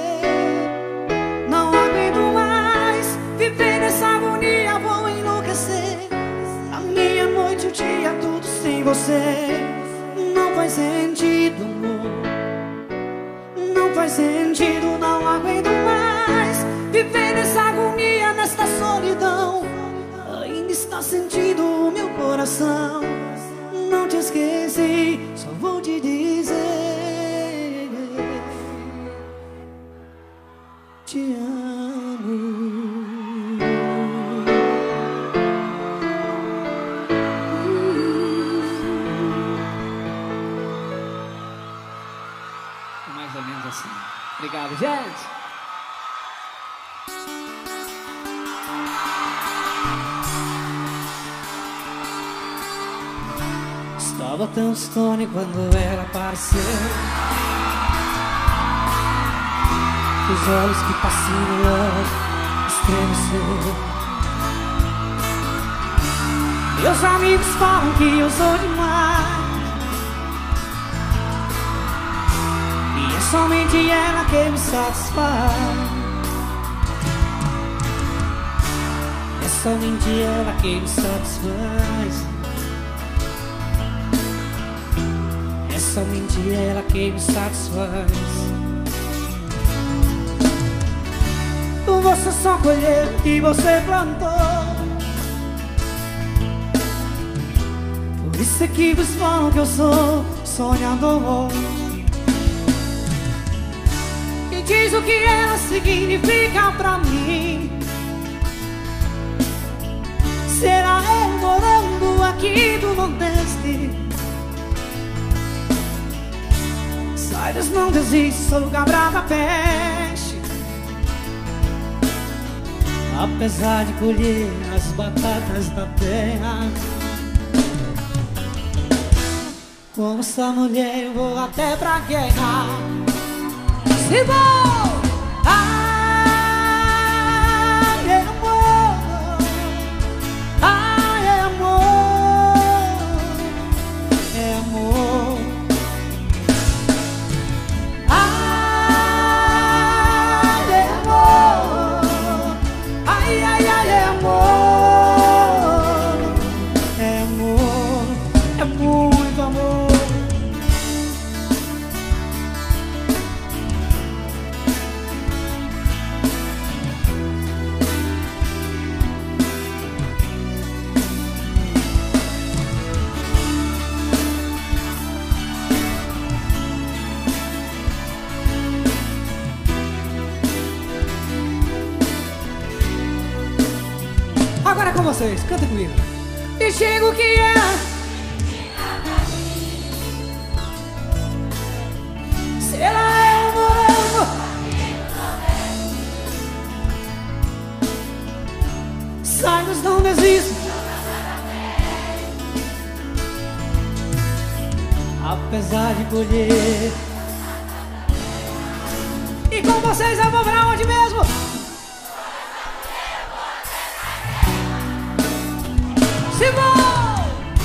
Não aguento mais viver nessa agonia, vou enlouquecer. A minha noite, o dia, tudo sem você. Não faz sentido, amor. Não faz sentido, não aguento mais viver nessa agonia, nesta solidão. Ainda está sentindo o meu coração. Não te esqueci, só vou te dizer te amo. É mais ou menos assim. Obrigado, gente. Estava tão distante quando ela apareceu. Os olhos que fascinam logo estremeceu. Meus amigos falam que eu sou demais. E é somente ela que me satisfaz. É somente ela que me satisfaz. É somente ela que me satisfaz. Você só colheu o que você plantou. Por isso é que vos falam que eu sou sonhador. E diz o que ela significa pra mim. Será eu morando aqui do Nordeste? Saibas, não desiste, sou cabra da peste. Apesar de colher as batatas da terra, como essa mulher eu vou até pra guerra. Se vou, ai, é amor, ai, é amor, é amor. Ai, é amor, ai, ai, ai, é amor, é amor, é muito amor. Agora é com vocês, canta comigo. E chego que é. Será eu morando? Saibas, não desisto. Apesar de colher. E com vocês eu vou pra onde mesmo? Simão!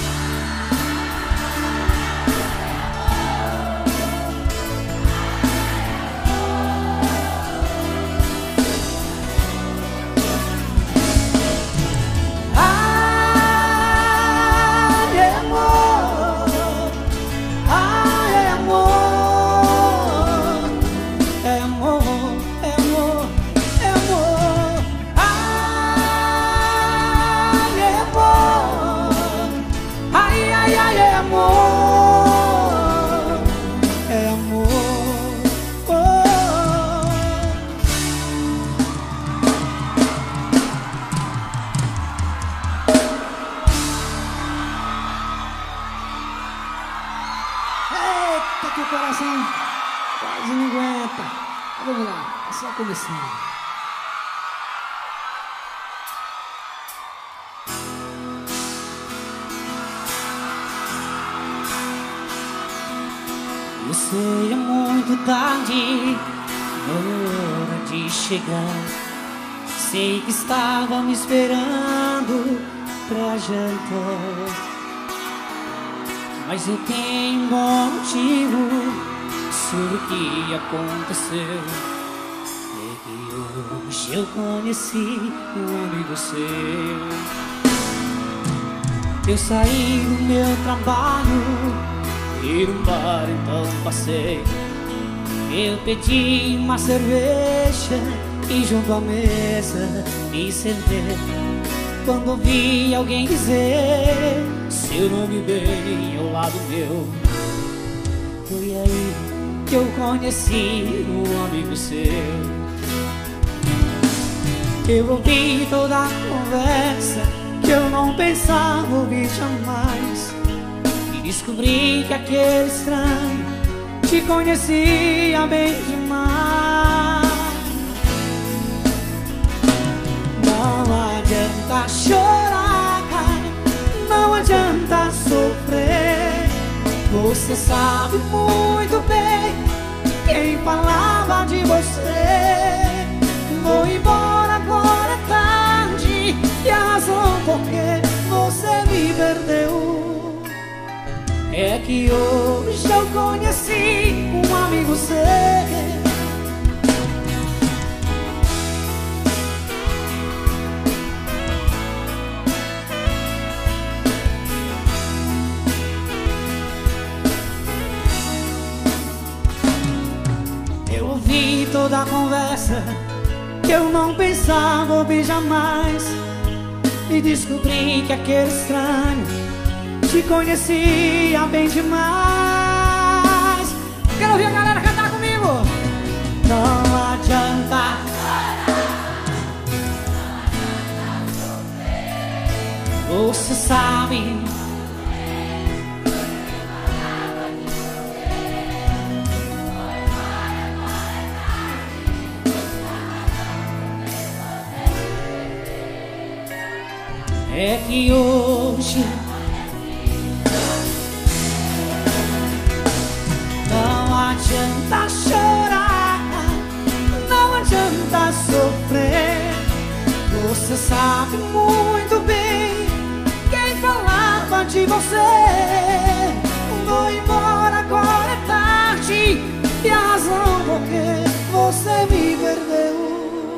Que o coração quase não aguenta. Vamos lá, é só começando. Eu sei, é muito tarde, hora de chegar. Sei que estava me esperando pra jantar, mas eu tenho um bom motivo sobre o que aconteceu. É que hoje eu conheci um amigo seu. Eu saí do meu trabalho e num bar então passei. Eu pedi uma cerveja e junto à mesa me sentei. Quando ouvi alguém dizer seu nome bem ao lado meu, foi aí que eu conheci um amigo seu. Eu ouvi toda a conversa que eu não pensava ouvir jamais, e descobri que aquele estranho te conhecia bem demais. Não adianta chorar, não adianta sofrer. Você sabe muito bem quem falava de você. Vou embora, agora é tarde, e a razão por que você me perdeu é que hoje eu conheci um amigo seu. Toda a conversa que eu não pensava ouvir jamais, e descobri que aquele estranho te conhecia bem demais. Quero ouvir a galera cantar comigo. Não adianta, você sabe. É que hoje não adianta chorar, não adianta sofrer. Você sabe muito bem quem falava de você. Vou embora, agora é tarde, e a razão por que você me perdeu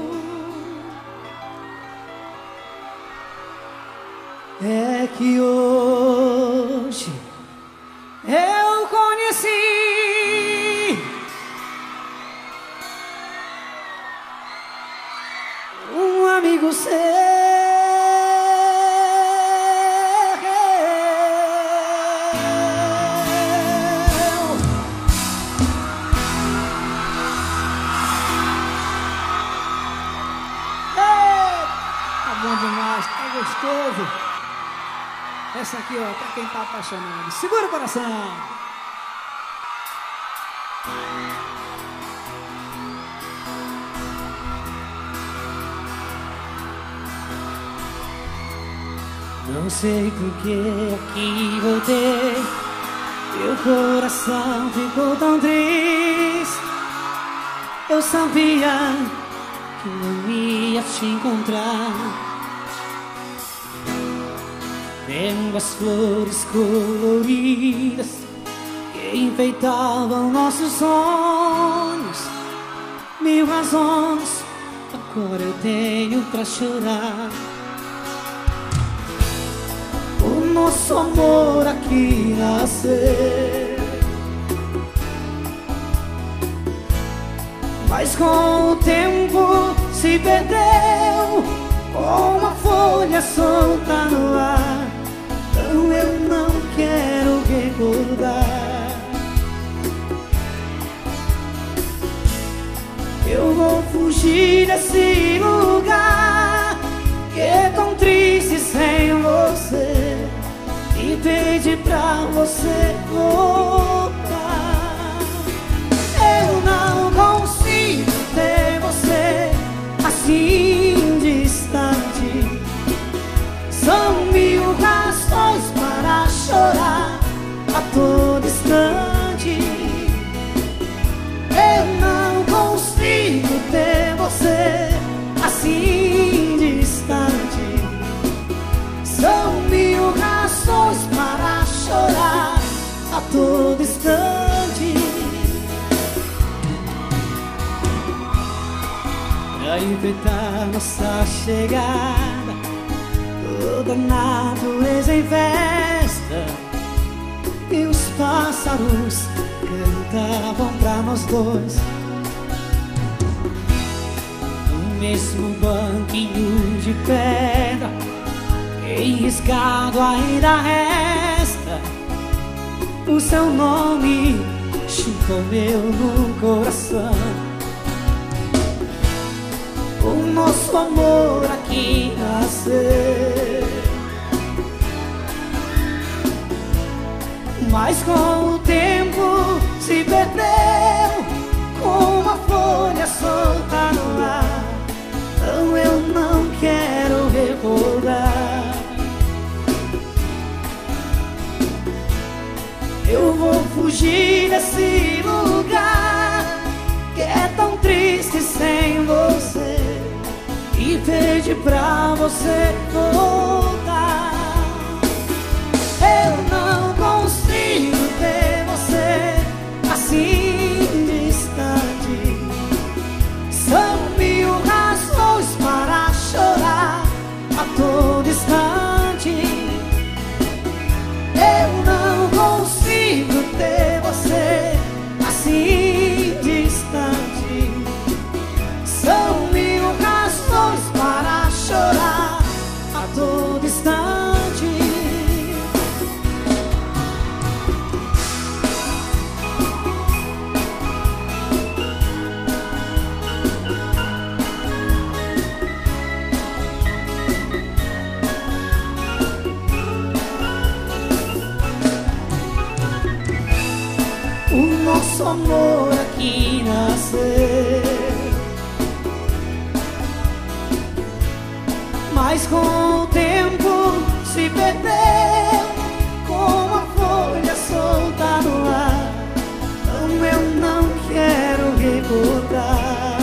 é que hoje eu conheci um amigo seu. Ei, tá bom demais, tá gostoso. Essa aqui, ó, pra quem tá apaixonado. Segura o coração. Não sei por que aqui voltei, meu coração ficou tão triste. Eu sabia que não ia te encontrar. vendo as flores coloridas que enfeitavam nossos sonhos. Mil razões agora eu tenho pra chorar. O nosso amor aqui nasceu, mas com o tempo se perdeu, como uma folha solta no ar. Então eu não quero recordar. Eu vou fugir desse lugar que é tão triste sem você, e pedir pra você voltar. Eu não consigo ter você assim distante. São mil razões para chorar a todo instante. Eu não consigo ter você assim distante. São mil razões para chorar a todo instante. Pra enfeitar nossa chegada, toda a natureza em festa, e os pássaros cantavam pra nós dois. No mesmo banquinho de pedra, enriscado ainda resta o seu nome junto ao meu no coração. O nosso amor aqui nasceu, mas com o tempo se perdeu, como uma folha solta no ar. Então eu não quero recordar. Eu vou fugir desse lugar que é tão triste sem você, e pedir pra você voltar. Eu não consigo ter você assim distante. São mil razões para chorar a todo instante. Eu não consigo ter você assim distante. São mil razões para chorar a todo instante. O nosso amor aqui nasceu, mas com o tempo se perdeu, como a folha solta no ar. Então eu não quero recordar.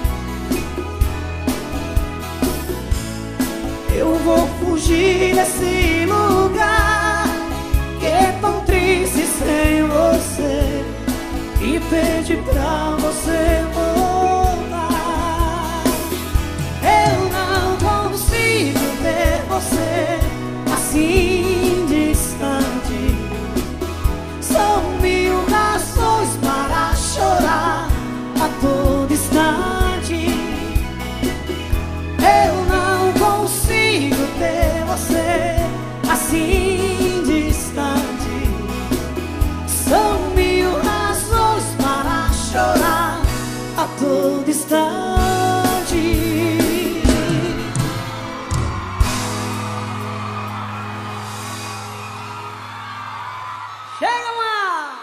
Eu vou fugir desse lugar que é tão triste sem você, e pedir pra você voltar. Eu não consigo ver você assim distante. São mil razões para chorar a todo instante. Eu não consigo ter você assim distante. São mil razões para chorar a todo instante. Chega lá!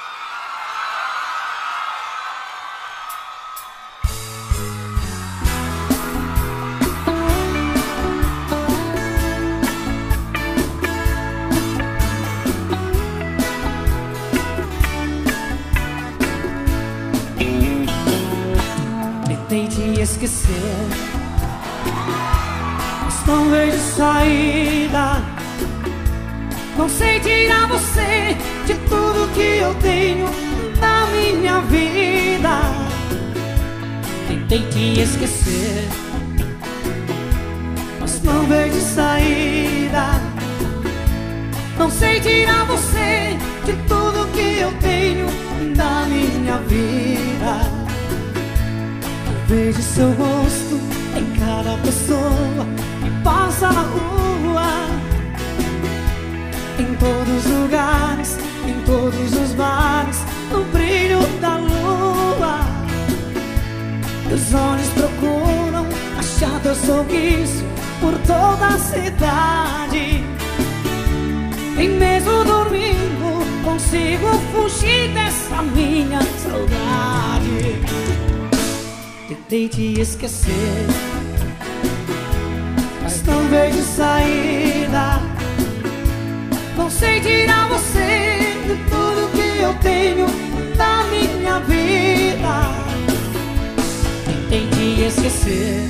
Tentei te esquecer, mas não vejo saída. Não sei tirar você de tudo que eu tenho na minha vida. Tentei te esquecer, mas não vejo saída. Não sei tirar você de tudo que eu tenho na minha vida. Eu vejo seu rosto em cada pessoa que passa na rua, em todos os lugares, em todos os bares, no brilho da lua. Meus olhos procuram achar teu sorriso por toda a cidade. E mesmo dormindo consigo fugir dessa minha saudade. Tentei te esquecer, mas não vejo saída. Não sei tirar você de tudo que eu tenho na minha vida. Tentei te esquecer,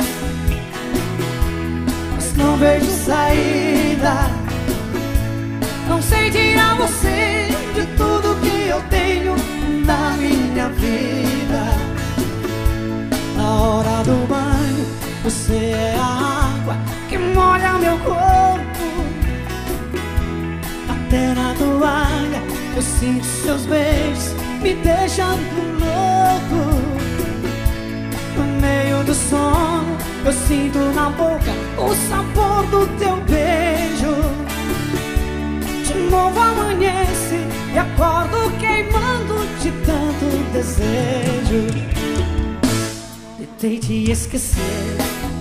mas não vejo saída. Não sei tirar você de tudo que eu tenho na minha vida. Na hora do banho, você é a água que molha meu corpo. Até na toalha eu sinto seus beijos me deixando louco. No meio do sono eu sinto na boca o sabor do teu beijo. De novo amanhece e acordo queimando de tanto desejo. Tentei te esquecer,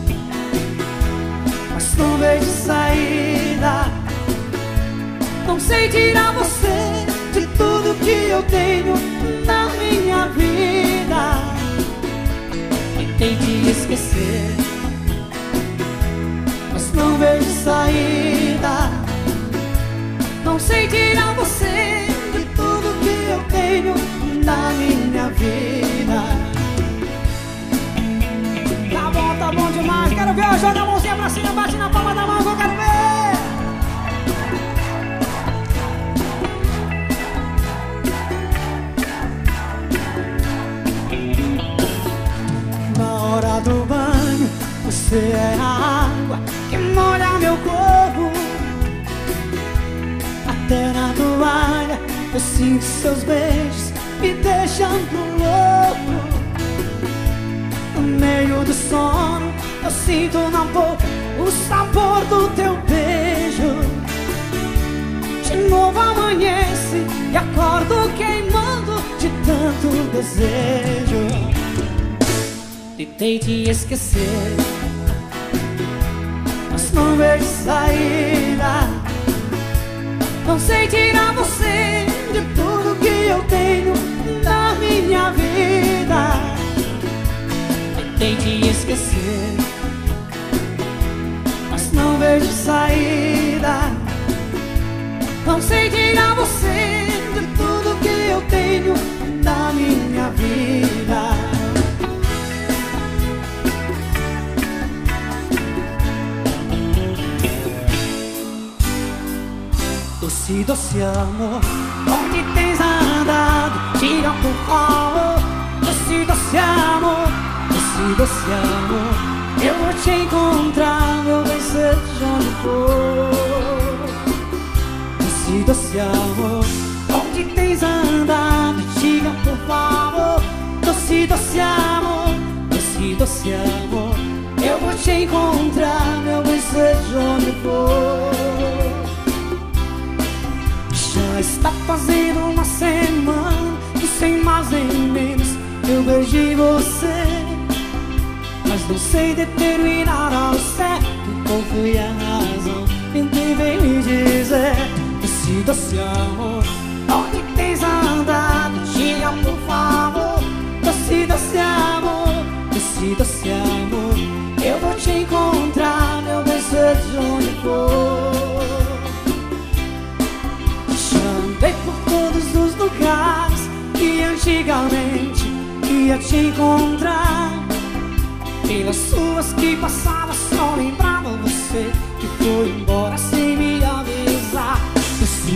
mas não vejo saída. Não sei tirar você de tudo que eu tenho na minha vida. Tentei te esquecer, mas não vejo saída. Não sei tirar você de tudo que eu tenho na minha vida. Tá bom, tá bom demais. Quero ver, joga a mãozinha pra cima, bate na palma da mão que eu quero ver. Na hora do banho, você é a água que molha meu corpo. Até na toalha eu sinto seus beijos me deixando louco. No meio do sono eu sinto na boca o sabor do teu beijo. De novo amanhece e acordo queimando de tanto desejo. Tentei te esquecer, mas não vejo saída. Não sei tirar você de tudo que eu tenho na minha vida. Tentei te esquecer, mas não vejo saída. Não sei tirar você de tudo que eu tenho na minha vida. Doce, doce amor, onde tens andado? Diga por favor. Doce, doce amor, doce, doce amor, eu vou te encontrar, meu bem, seja onde for. Doce, doce amor, onde tens andado? Diga por favor. Doce, doce amor, doce, doce amor, eu vou te encontrar, meu bem, seja onde for. Já está fazendo uma semana que sem mais nem menos eu beijei você, mas não sei determinar ao certo qual foi a razão. Tentei bem me dizer, doce, doce amor, onde tens andado? Diga por favor. Doce, doce amor, doce, doce amor, eu vou te encontrar, meu bem, seja onde for. Andei por todos os lugares que antigamente ia te encontrar. Pelas ruas que passava só lembrava você, que foi embora sem me avisar. Doce,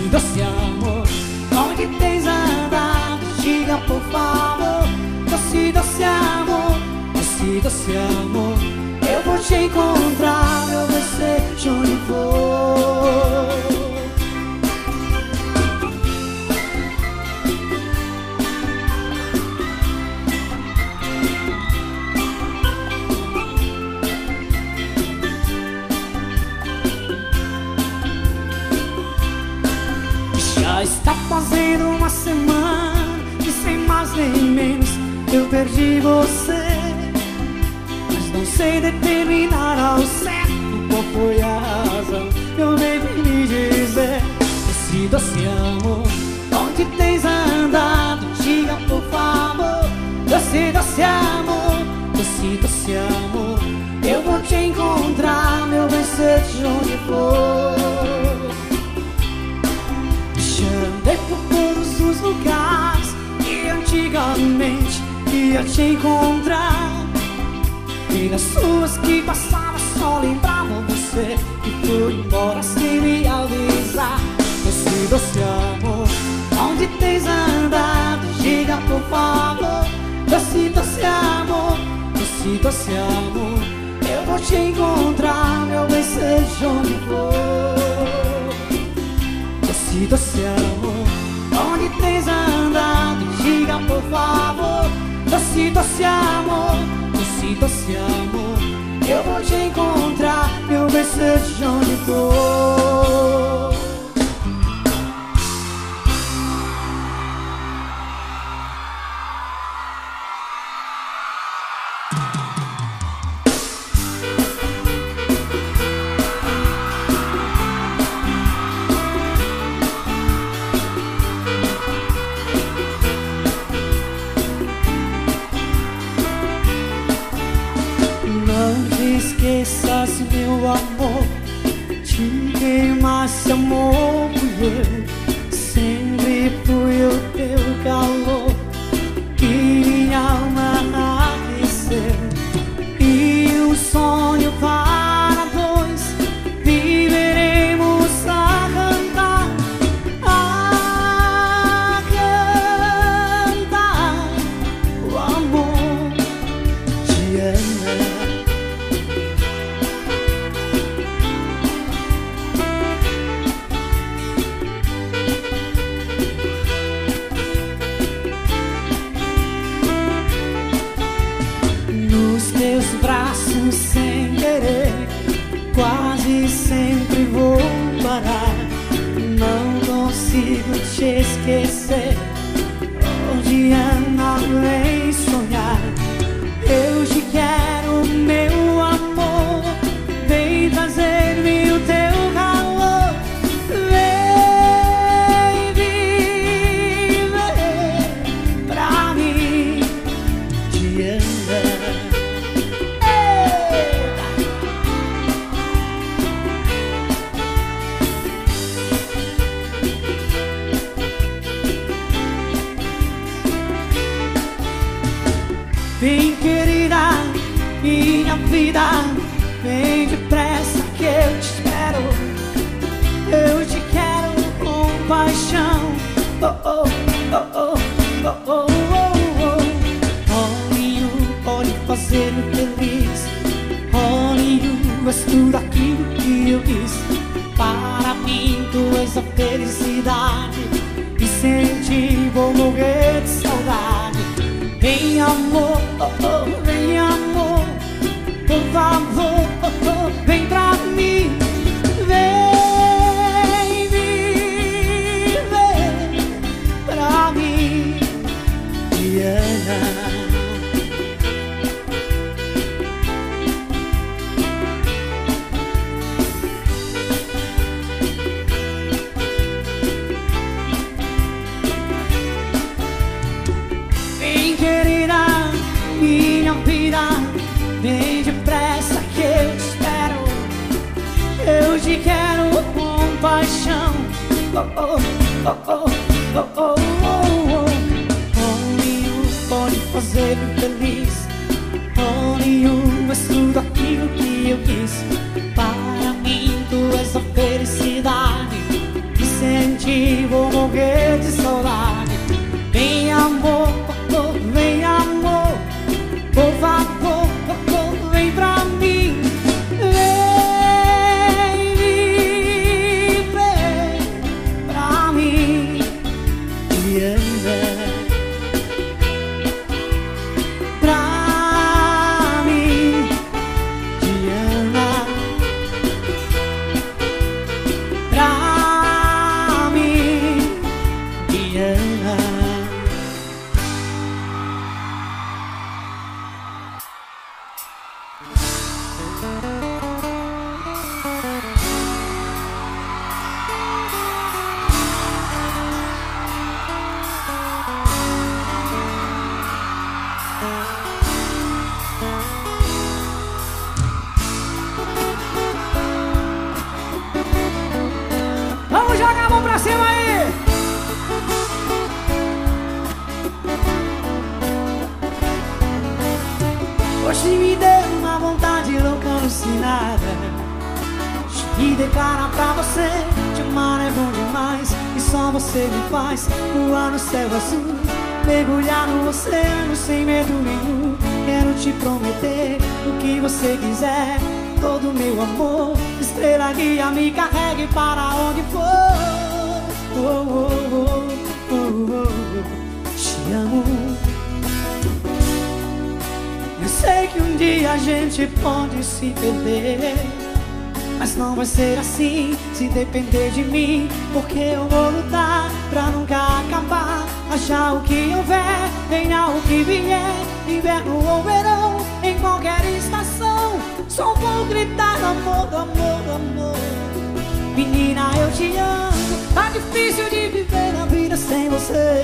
Já está fazendo uma semana e sem mais nem menos eu perdi você. Mas não sei determinar ao certo qual foi a razão. Eu devo me dizer, doce, doce amor, onde tens andado? Diga por favor. Doce, doce amor, doce, doce amor, eu vou te encontrar, meu bem, seja onde for. Já andei por todos os lugares que antigamente ia te encontrar, e nas ruas que passava só lembrava você, e foi embora sem me avisar. Doce, doce amor, onde tens andado? Diga por favor. Doce, doce amor, doce, doce amor, eu vou te encontrar, meu bem, seja onde for. Doce, doce amor, onde tens andado? Diga por favor. Doce, doce amor, doce, doce amor, eu vou te encontrar, meu bem, seja onde for. Esqueças, meu amor, te queimasse amor, fui eu. Sempre fui o teu calor que minha alma aqueceu. E um sonho para dois viveremos a cantar, a cantar o amor de Ana. Teus braços sem querer, quase sempre vou parar. Não consigo te esquecer, onde Ana vem sonhar. Eu te quero, meu amor, vem trazer-me o teu calor. Vem viver pra mim, Diana. Vem, querida, minha vida, vem depressa que eu te espero. Eu te quero com paixão. Oh, oh, oh, oh, oh, oh, oh, oh. Only you pode fazer-me feliz. Only you és tudo aquilo que eu quis. Para mim tu és a felicidade, e sem ti vou morrer de saudade. Vem amor, oh, oh, vem amor, por favor, oh, oh, vem pra mim. Vem viver pra mim, Diana. Minha vida, vem depressa que eu te espero. Eu te quero com paixão. Oh, oh, oh, oh, oh, oh, oh, oh. Only you pode fazer-me feliz. Only you és tudo aquilo que eu quis. Para mim tu és a felicidade, e sem ti vou morrer de saudade. Vem amor, oh, oh, vem amor, por favor, oh, oh, vem pra mim. Vem viver pra mim, Diana. Pra mim, Diana. Pra mim, comigo, joga a mão pra cima aí. Hoje me deu uma vontade louca, alucinada de declarar pra você: te amar é bom demais e só você me faz voar no céu azul, mergulhar no oceano sem medo nenhum. Quero te prometer o que você quiser, todo meu amor, estrela guia, me carregue para onde for. Oh, oh, oh, oh, oh, oh. Te amo. Eu sei que um dia a gente pode se perder, mas não vai ser assim se depender de mim, porque eu vou lutar pra nunca acabar. Achar o que houver, venha o que vier, inverno ou verão, em qualquer estação, só vou gritar amor, amor, amor. Menina, eu te amo, tá difícil de viver a vida sem você.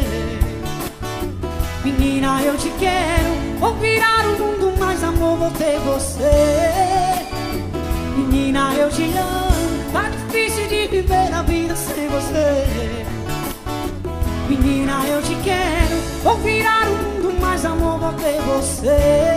Menina, eu te quero, vou virar o mundo, mas amor, vou ter você. Menina, eu te amo, tá difícil de viver a vida sem você. Menina, eu te quero, vou virar o mundo, mas amor, vou ter você.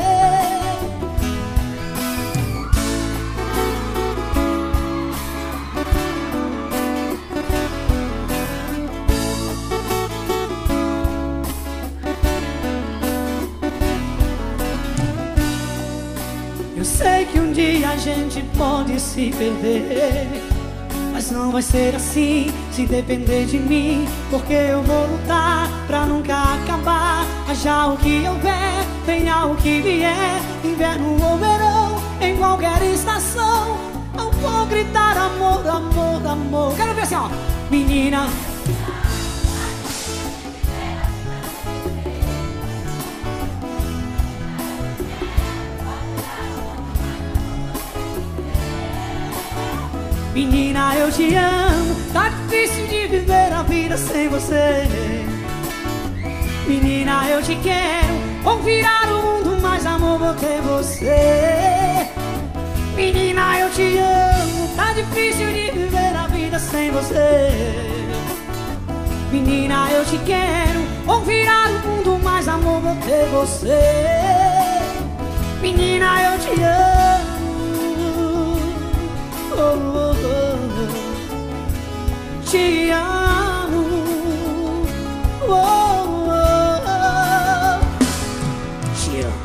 Eu sei que um dia a gente pode se perder, mas não vai ser assim se depender de mim, porque eu vou lutar pra nunca acabar. Haja o que houver, venha o que vier, inverno ou verão, em qualquer estação, eu vou gritar amor, amor, amor. Quero ver assim, ó. Menina, menina, eu te amo, tá difícil de viver a vida sem você. Menina, eu te quero, vou virar o mundo, mas amor, vou ter você. Menina, eu te amo, tá difícil de viver a vida sem você. Menina, eu te quero, vou virar o mundo, mas amor, vou ter você. Menina, eu te amo. Oh, oh, oh. Te amo. Oh, oh, oh. Te amo.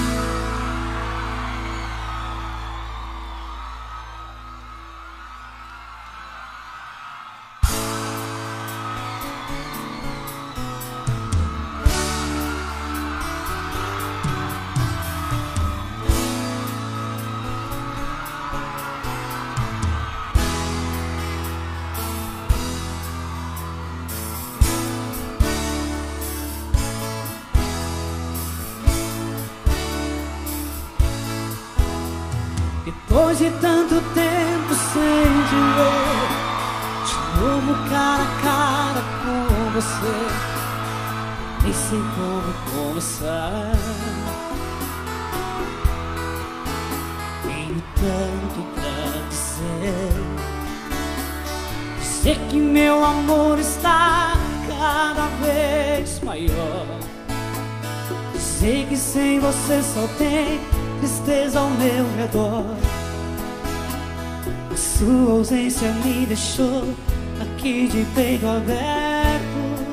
Depois de tanto tempo sem te ver, de novo cara a cara com você, nem sei como começar. Tenho tanto pra dizer, sei que meu amor está cada vez maior. Sei que sem você só tem tristeza ao meu redor. A sua ausência me deixou aqui de peito aberto.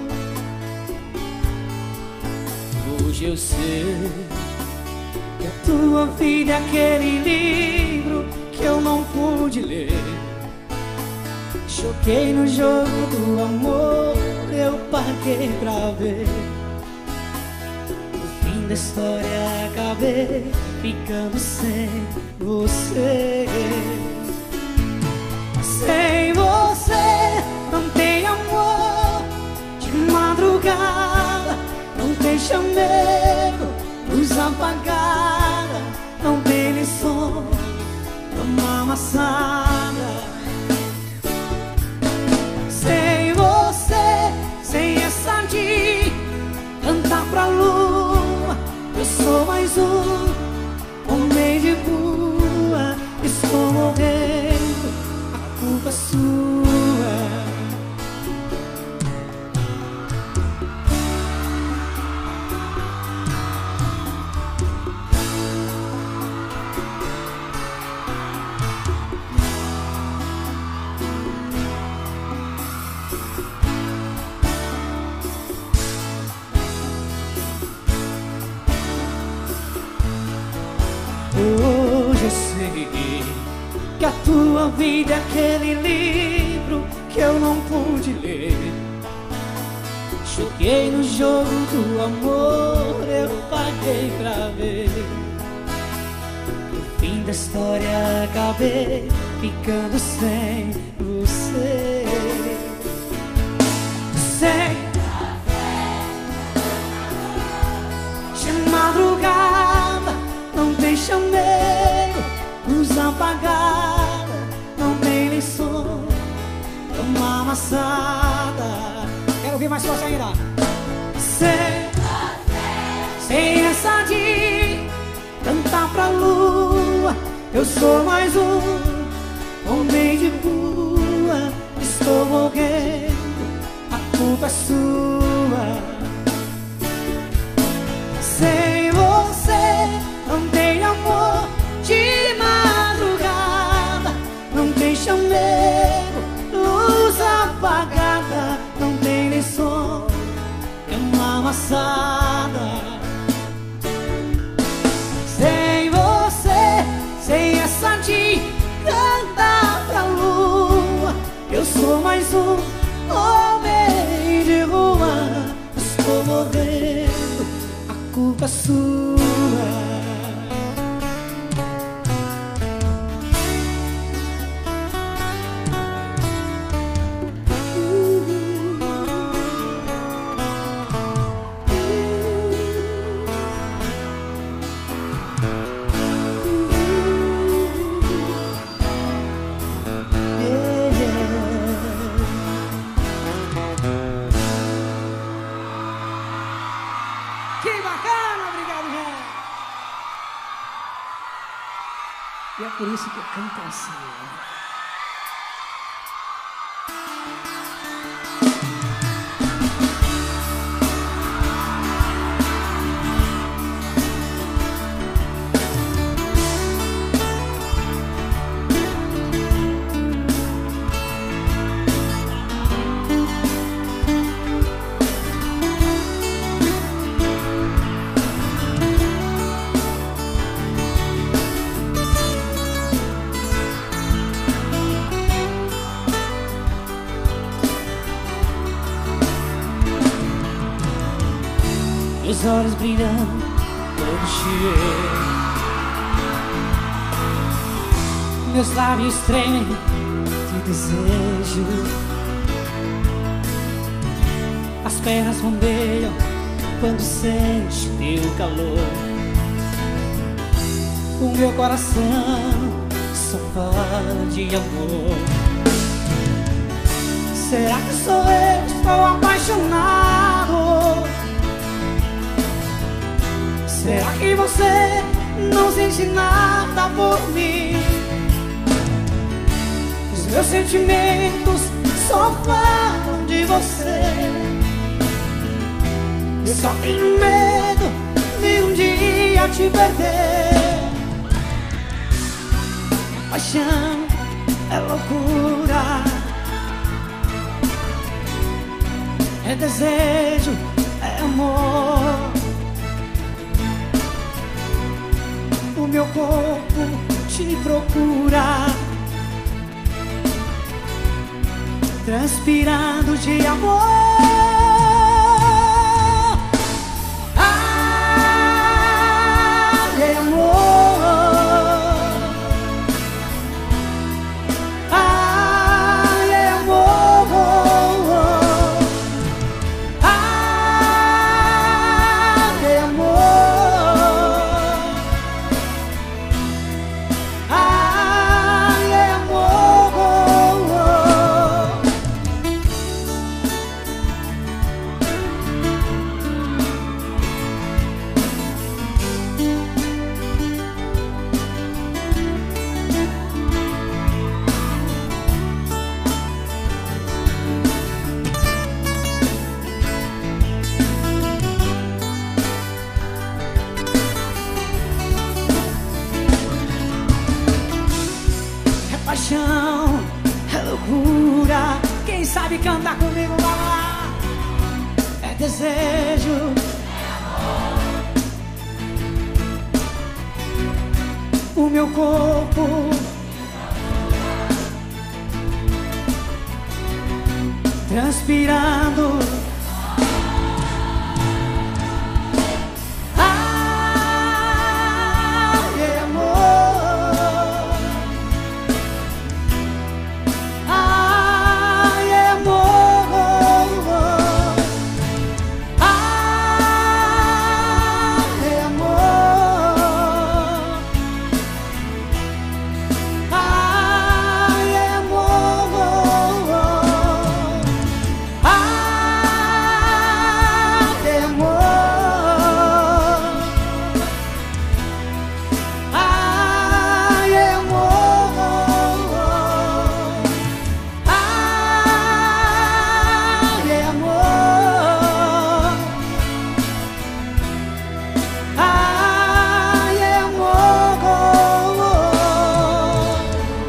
Hoje eu sei que a tua vida é aquele livro que eu não pude ler. Choquei no jogo do amor, eu paguei pra ver. No fim da história acabei ficando sem você. Sem você não tem amor de madrugada, não tem chamego, luz apagada, não tem lição, toma amassada. Sem você, sem essa de cantar pra lua, eu sou mais um homem de rua, estou morrendo, a culpa é sua. que a tua vida é aquele livro que eu não pude ler. Joguei no jogo do amor, eu paguei pra ver. No fim da história acabei ficando sem você. Sem de madrugada, não deixa medo, luz apagada, não tem nem som, uma amassada. Quero ouvir mais forte ainda. Sem, sem essa de cantar pra lua, eu sou mais um homem de rua. Estou morrendo, a culpa é sua. Sem você não tem amor de madrugada, não tem chamego, luz apagada, não tem nem som, é uma amassada. Sem você, sem essa de cantar pra lua, eu sou mais um homem de rua. Estou morrendo, a culpa é sua. E é por isso que eu canto assim. Meus olhos brilhando, todo cheio, meus lábios tremem de desejo, as pernas bombeiam quando sente teu calor. O meu coração só fala de amor. Será que sou eu que estou apaixonado? Será que você não sente nada por mim? Os meus sentimentos só falam de você. Eu só tenho medo de um dia te perder. Paixão é loucura, é desejo, é amor. O meu corpo te procura, transpirando de amor. Ah, de amor. Ah, de amor. Ah, de amor. Paixão é loucura. Quem sabe cantar comigo, vai lá. É desejo, é amor. O meu corpo transpirando. Ai, amor. Ai, amor. Ai, amor. Ai, amor. Ai, amor. Ai, amor. Ai, amor. Ai, amor.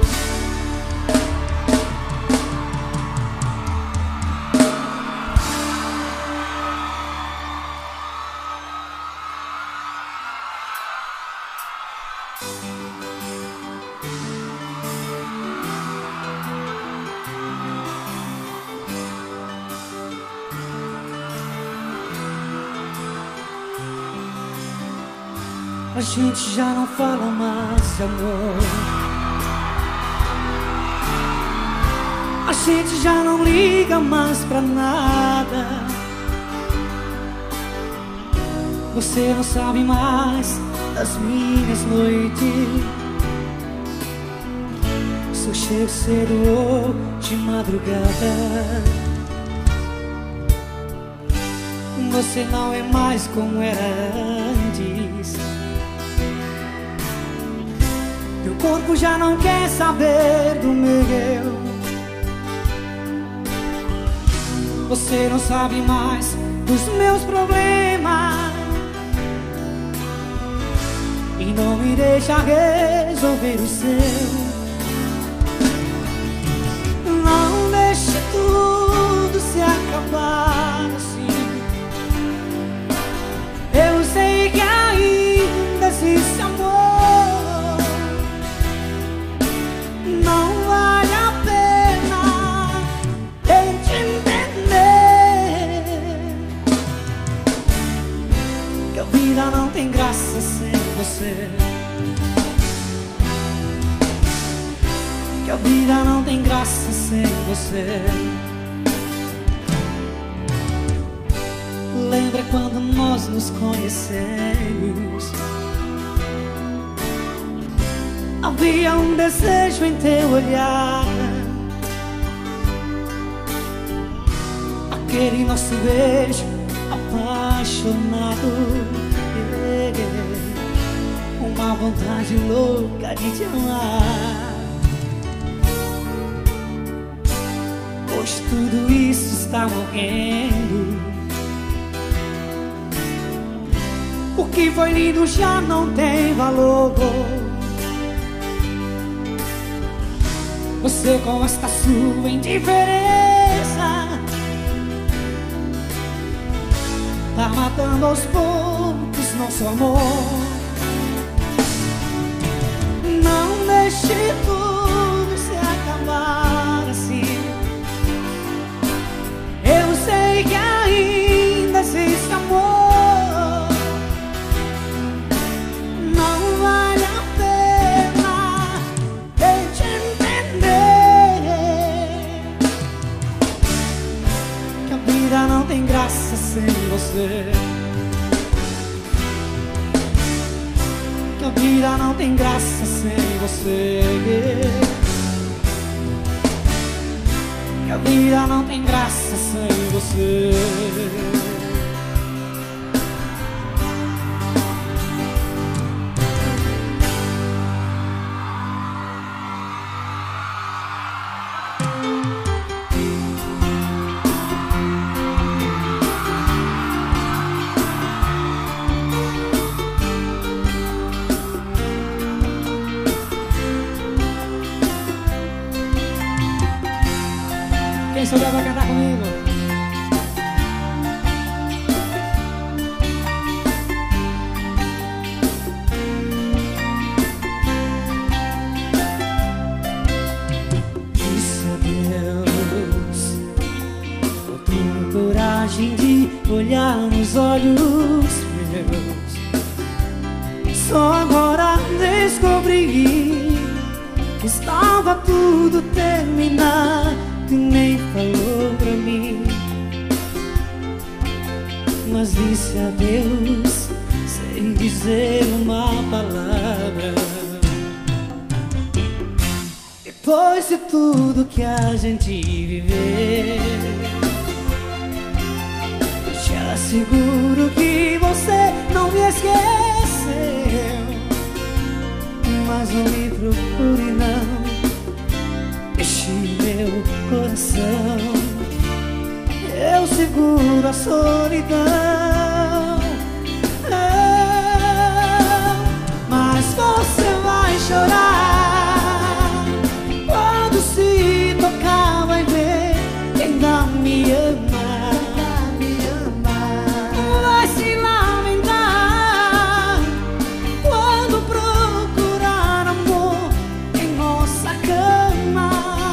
A gente já não fala mais de amor. A gente já não liga mais pra nada. Você não sabe mais das minhas noites. Se eu chego cedo ou de madrugada, você não é mais como era antes. Meu corpo já não quer saber do meu. Você não sabe mais dos meus problemas e não me deixa resolver o seu. Não deixe tudo se acabar assim. Eu sei que ainda existe amor. Não vale a pena tente entender que a vida não tem graça sem você. Que a vida não tem graça sem você. Lembra quando nós nos conhecemos? Havia um desejo em teu olhar. Aquele nosso beijo apaixonado. Uma vontade louca de te amar. Hoje tudo isso está morrendo. O que foi lindo já não tem valor. Você com esta sua indiferença tá matando aos poucos nosso amor. Não deixe tudo se acabar assim. Eu sei que ainda existe amor. Não vale a pena tente entender que a vida não tem graça sem você. Que a vida não tem graça sem você. Que a vida não tem graça sem você. Quem souber vai cantar comigo. coragem de olhar nos olhos meus. Só agora descobri que estava tudo terminado e nem falou pra mim. Mas disse adeus sem dizer uma palavra. Depois de tudo que a gente viveu, te asseguro que você não me esqueceu. Mas não me procure não, deixe meu coração. Eu seguro a solidão. Ah, mas você vai chorar quando se tocar, vai ver que ainda me ama. Vai se lamentar quando procurar amor em nossa cama.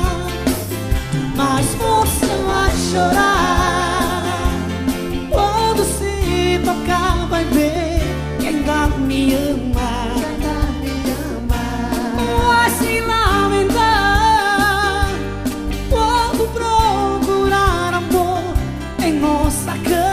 Mas você vai chorar quando se tocar, vai ver que ainda me ama. Vai se lamentar quando procurar amor em nossa cama.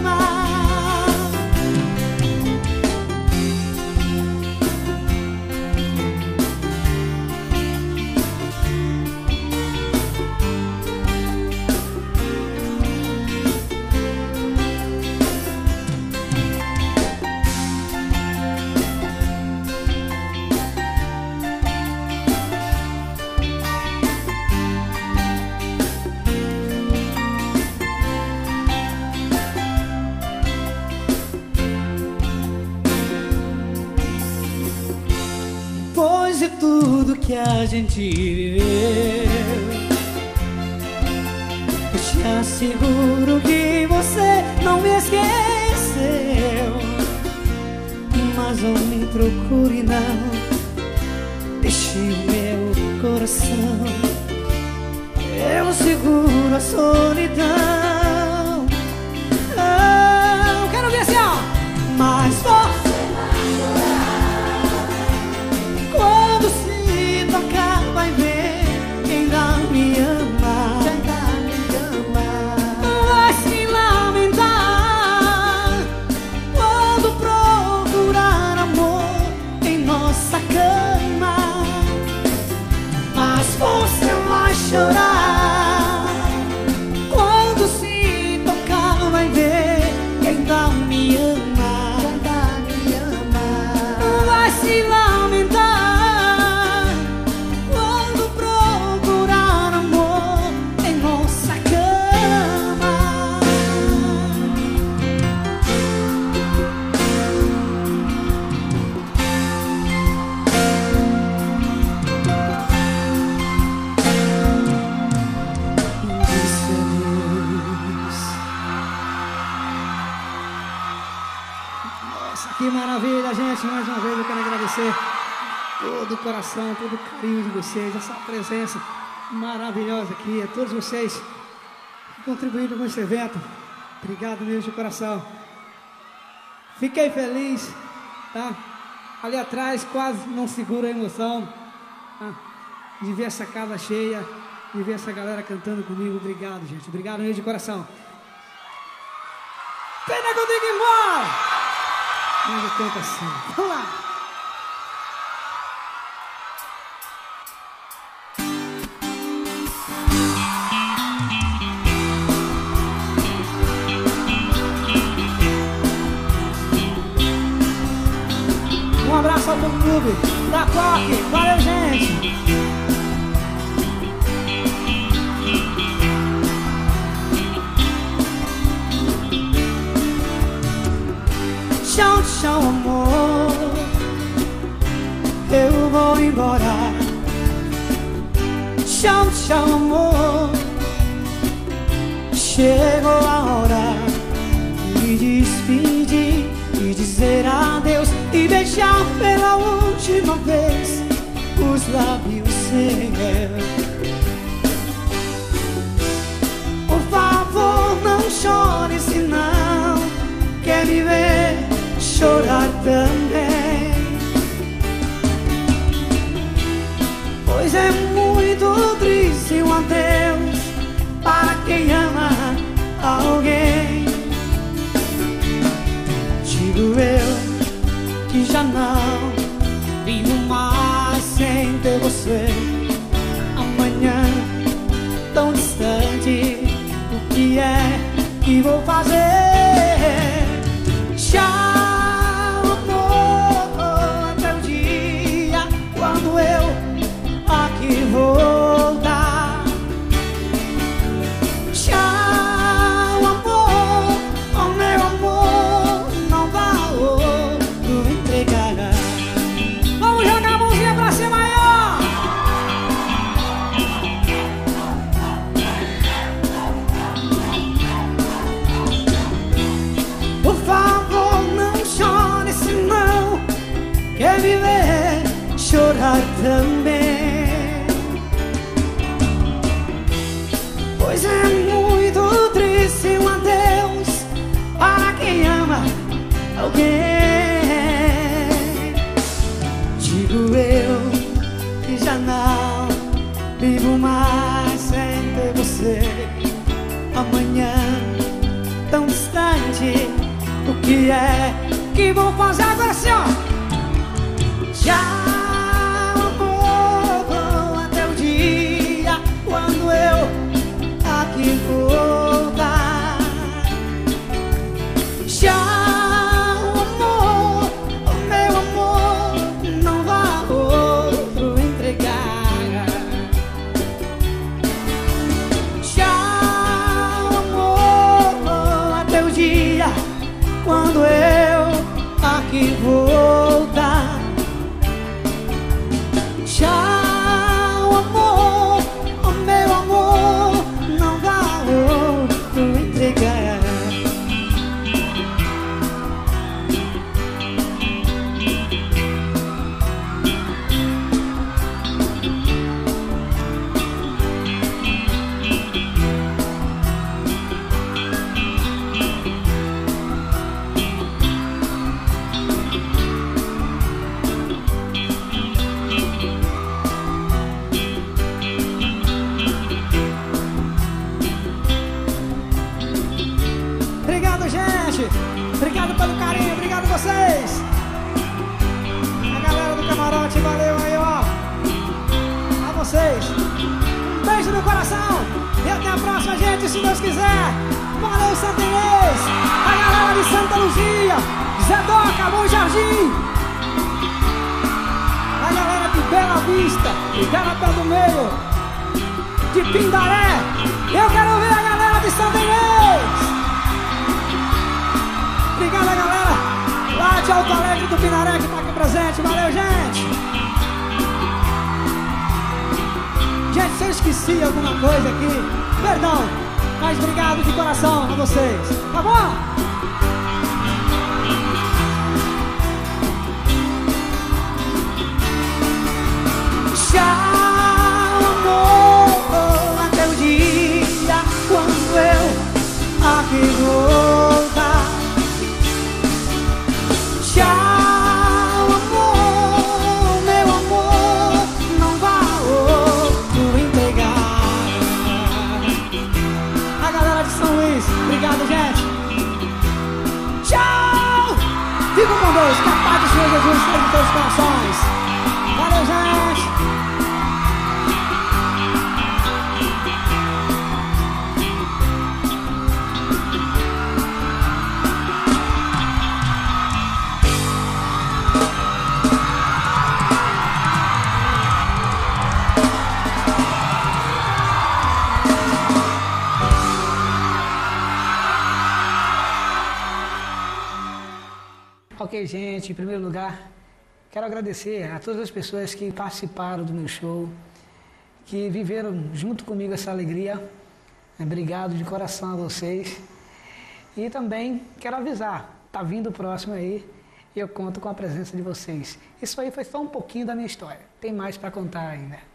Depois de tudo que a gente viveu, eu te asseguro que você não me esqueceu. Mas não me procure não, deixe o meu coração. Eu seguro a solidão. Ah, eu quero ver assim, ó. Mas você quando se tocar, vai ver que ainda me ama. Vai se lamentar quando procurar amor em nossa cama. Mas você vai chorar quando se tocar, vai ver que ainda me ama. Vai se lamentar quando procurar amor em nossa cama. Disse adeus. Nossa, que maravilha, gente. Mais uma vez eu quero agradecer todo o coração, todo o carinho de vocês, essa presença maravilhosa aqui, a todos vocês que contribuíram com esse evento. Obrigado mesmo de coração. Fiquei feliz, tá? Ali atrás quase não seguro a emoção, tá? De ver essa casa cheia, de ver essa galera cantando comigo. Obrigado, gente. Obrigado mesmo de coração. Pena que eu tenho que ir embora, mas eu canto assim. Vamos lá. Um abraço ao Pop Clube da Coque. Valeu, gente. Tchau, tchau, amor. Eu vou embora. Tchau, tchau, amor. Chegou a hora de despedir e dizer adeus e beijar pela última vez os lábios seus. Por favor, não chore que vou fazer? Tchau, amor, até o dia quando eu aqui voltar. Tchau, amor, oh meu amor, não vá outro entregar. Vamos jogar a mãozinha pra cima aí, ó. Por favor, não chore, senão quer me ver chorar também. Pois é muito triste um adeus para quem ama alguém. Digo eu que já não vivo mais sem ter você. Amanhã, tão distante, o que é que vou fazer agora assim, ó? Tchau, amor, até o dia quando eu aqui voltar. Tchau, amor, oh meu amor, não vá outro entregar. Tchau, amor, até o dia quando eu aqui voltar. Tchau, amor, oh meu amor, não vá outro entregar. Obrigado, gente. Obrigado pelo carinho, obrigado a vocês. A galera do camarote, valeu aí, ó. A vocês. Um beijo no coração. E até a próxima, gente, se Deus quiser. Valeu, Santa Inês. A galera de Santa Luzia, Zé Doca, Bom Jardim. A galera de Bela Vista, Igarapé do Meio, de Pindaré. Eu quero ver a galera de Santa Inês. Obrigado, galera lá de Alto Alegre do Pinaré que tá aqui presente. Valeu, gente. Gente, se eu esqueci alguma coisa aqui, perdão, mas obrigado de coração a vocês, tá bom? Tchau, amor, até o dia quando eu aqui voltar. Tchau, amor, meu amor, não vá outro entregar. A galera de São Luís, obrigado, gente. Tchau! Fica com Deus, que a paz do Senhor Jesus esteja em todos os corações. Valeu, gente! Ok, gente, em primeiro lugar, quero agradecer a todas as pessoas que participaram do meu show, que viveram junto comigo essa alegria. Obrigado de coração a vocês. E também quero avisar, tá vindo o próximo aí e eu conto com a presença de vocês. Isso aí foi só um pouquinho da minha história, tem mais para contar ainda.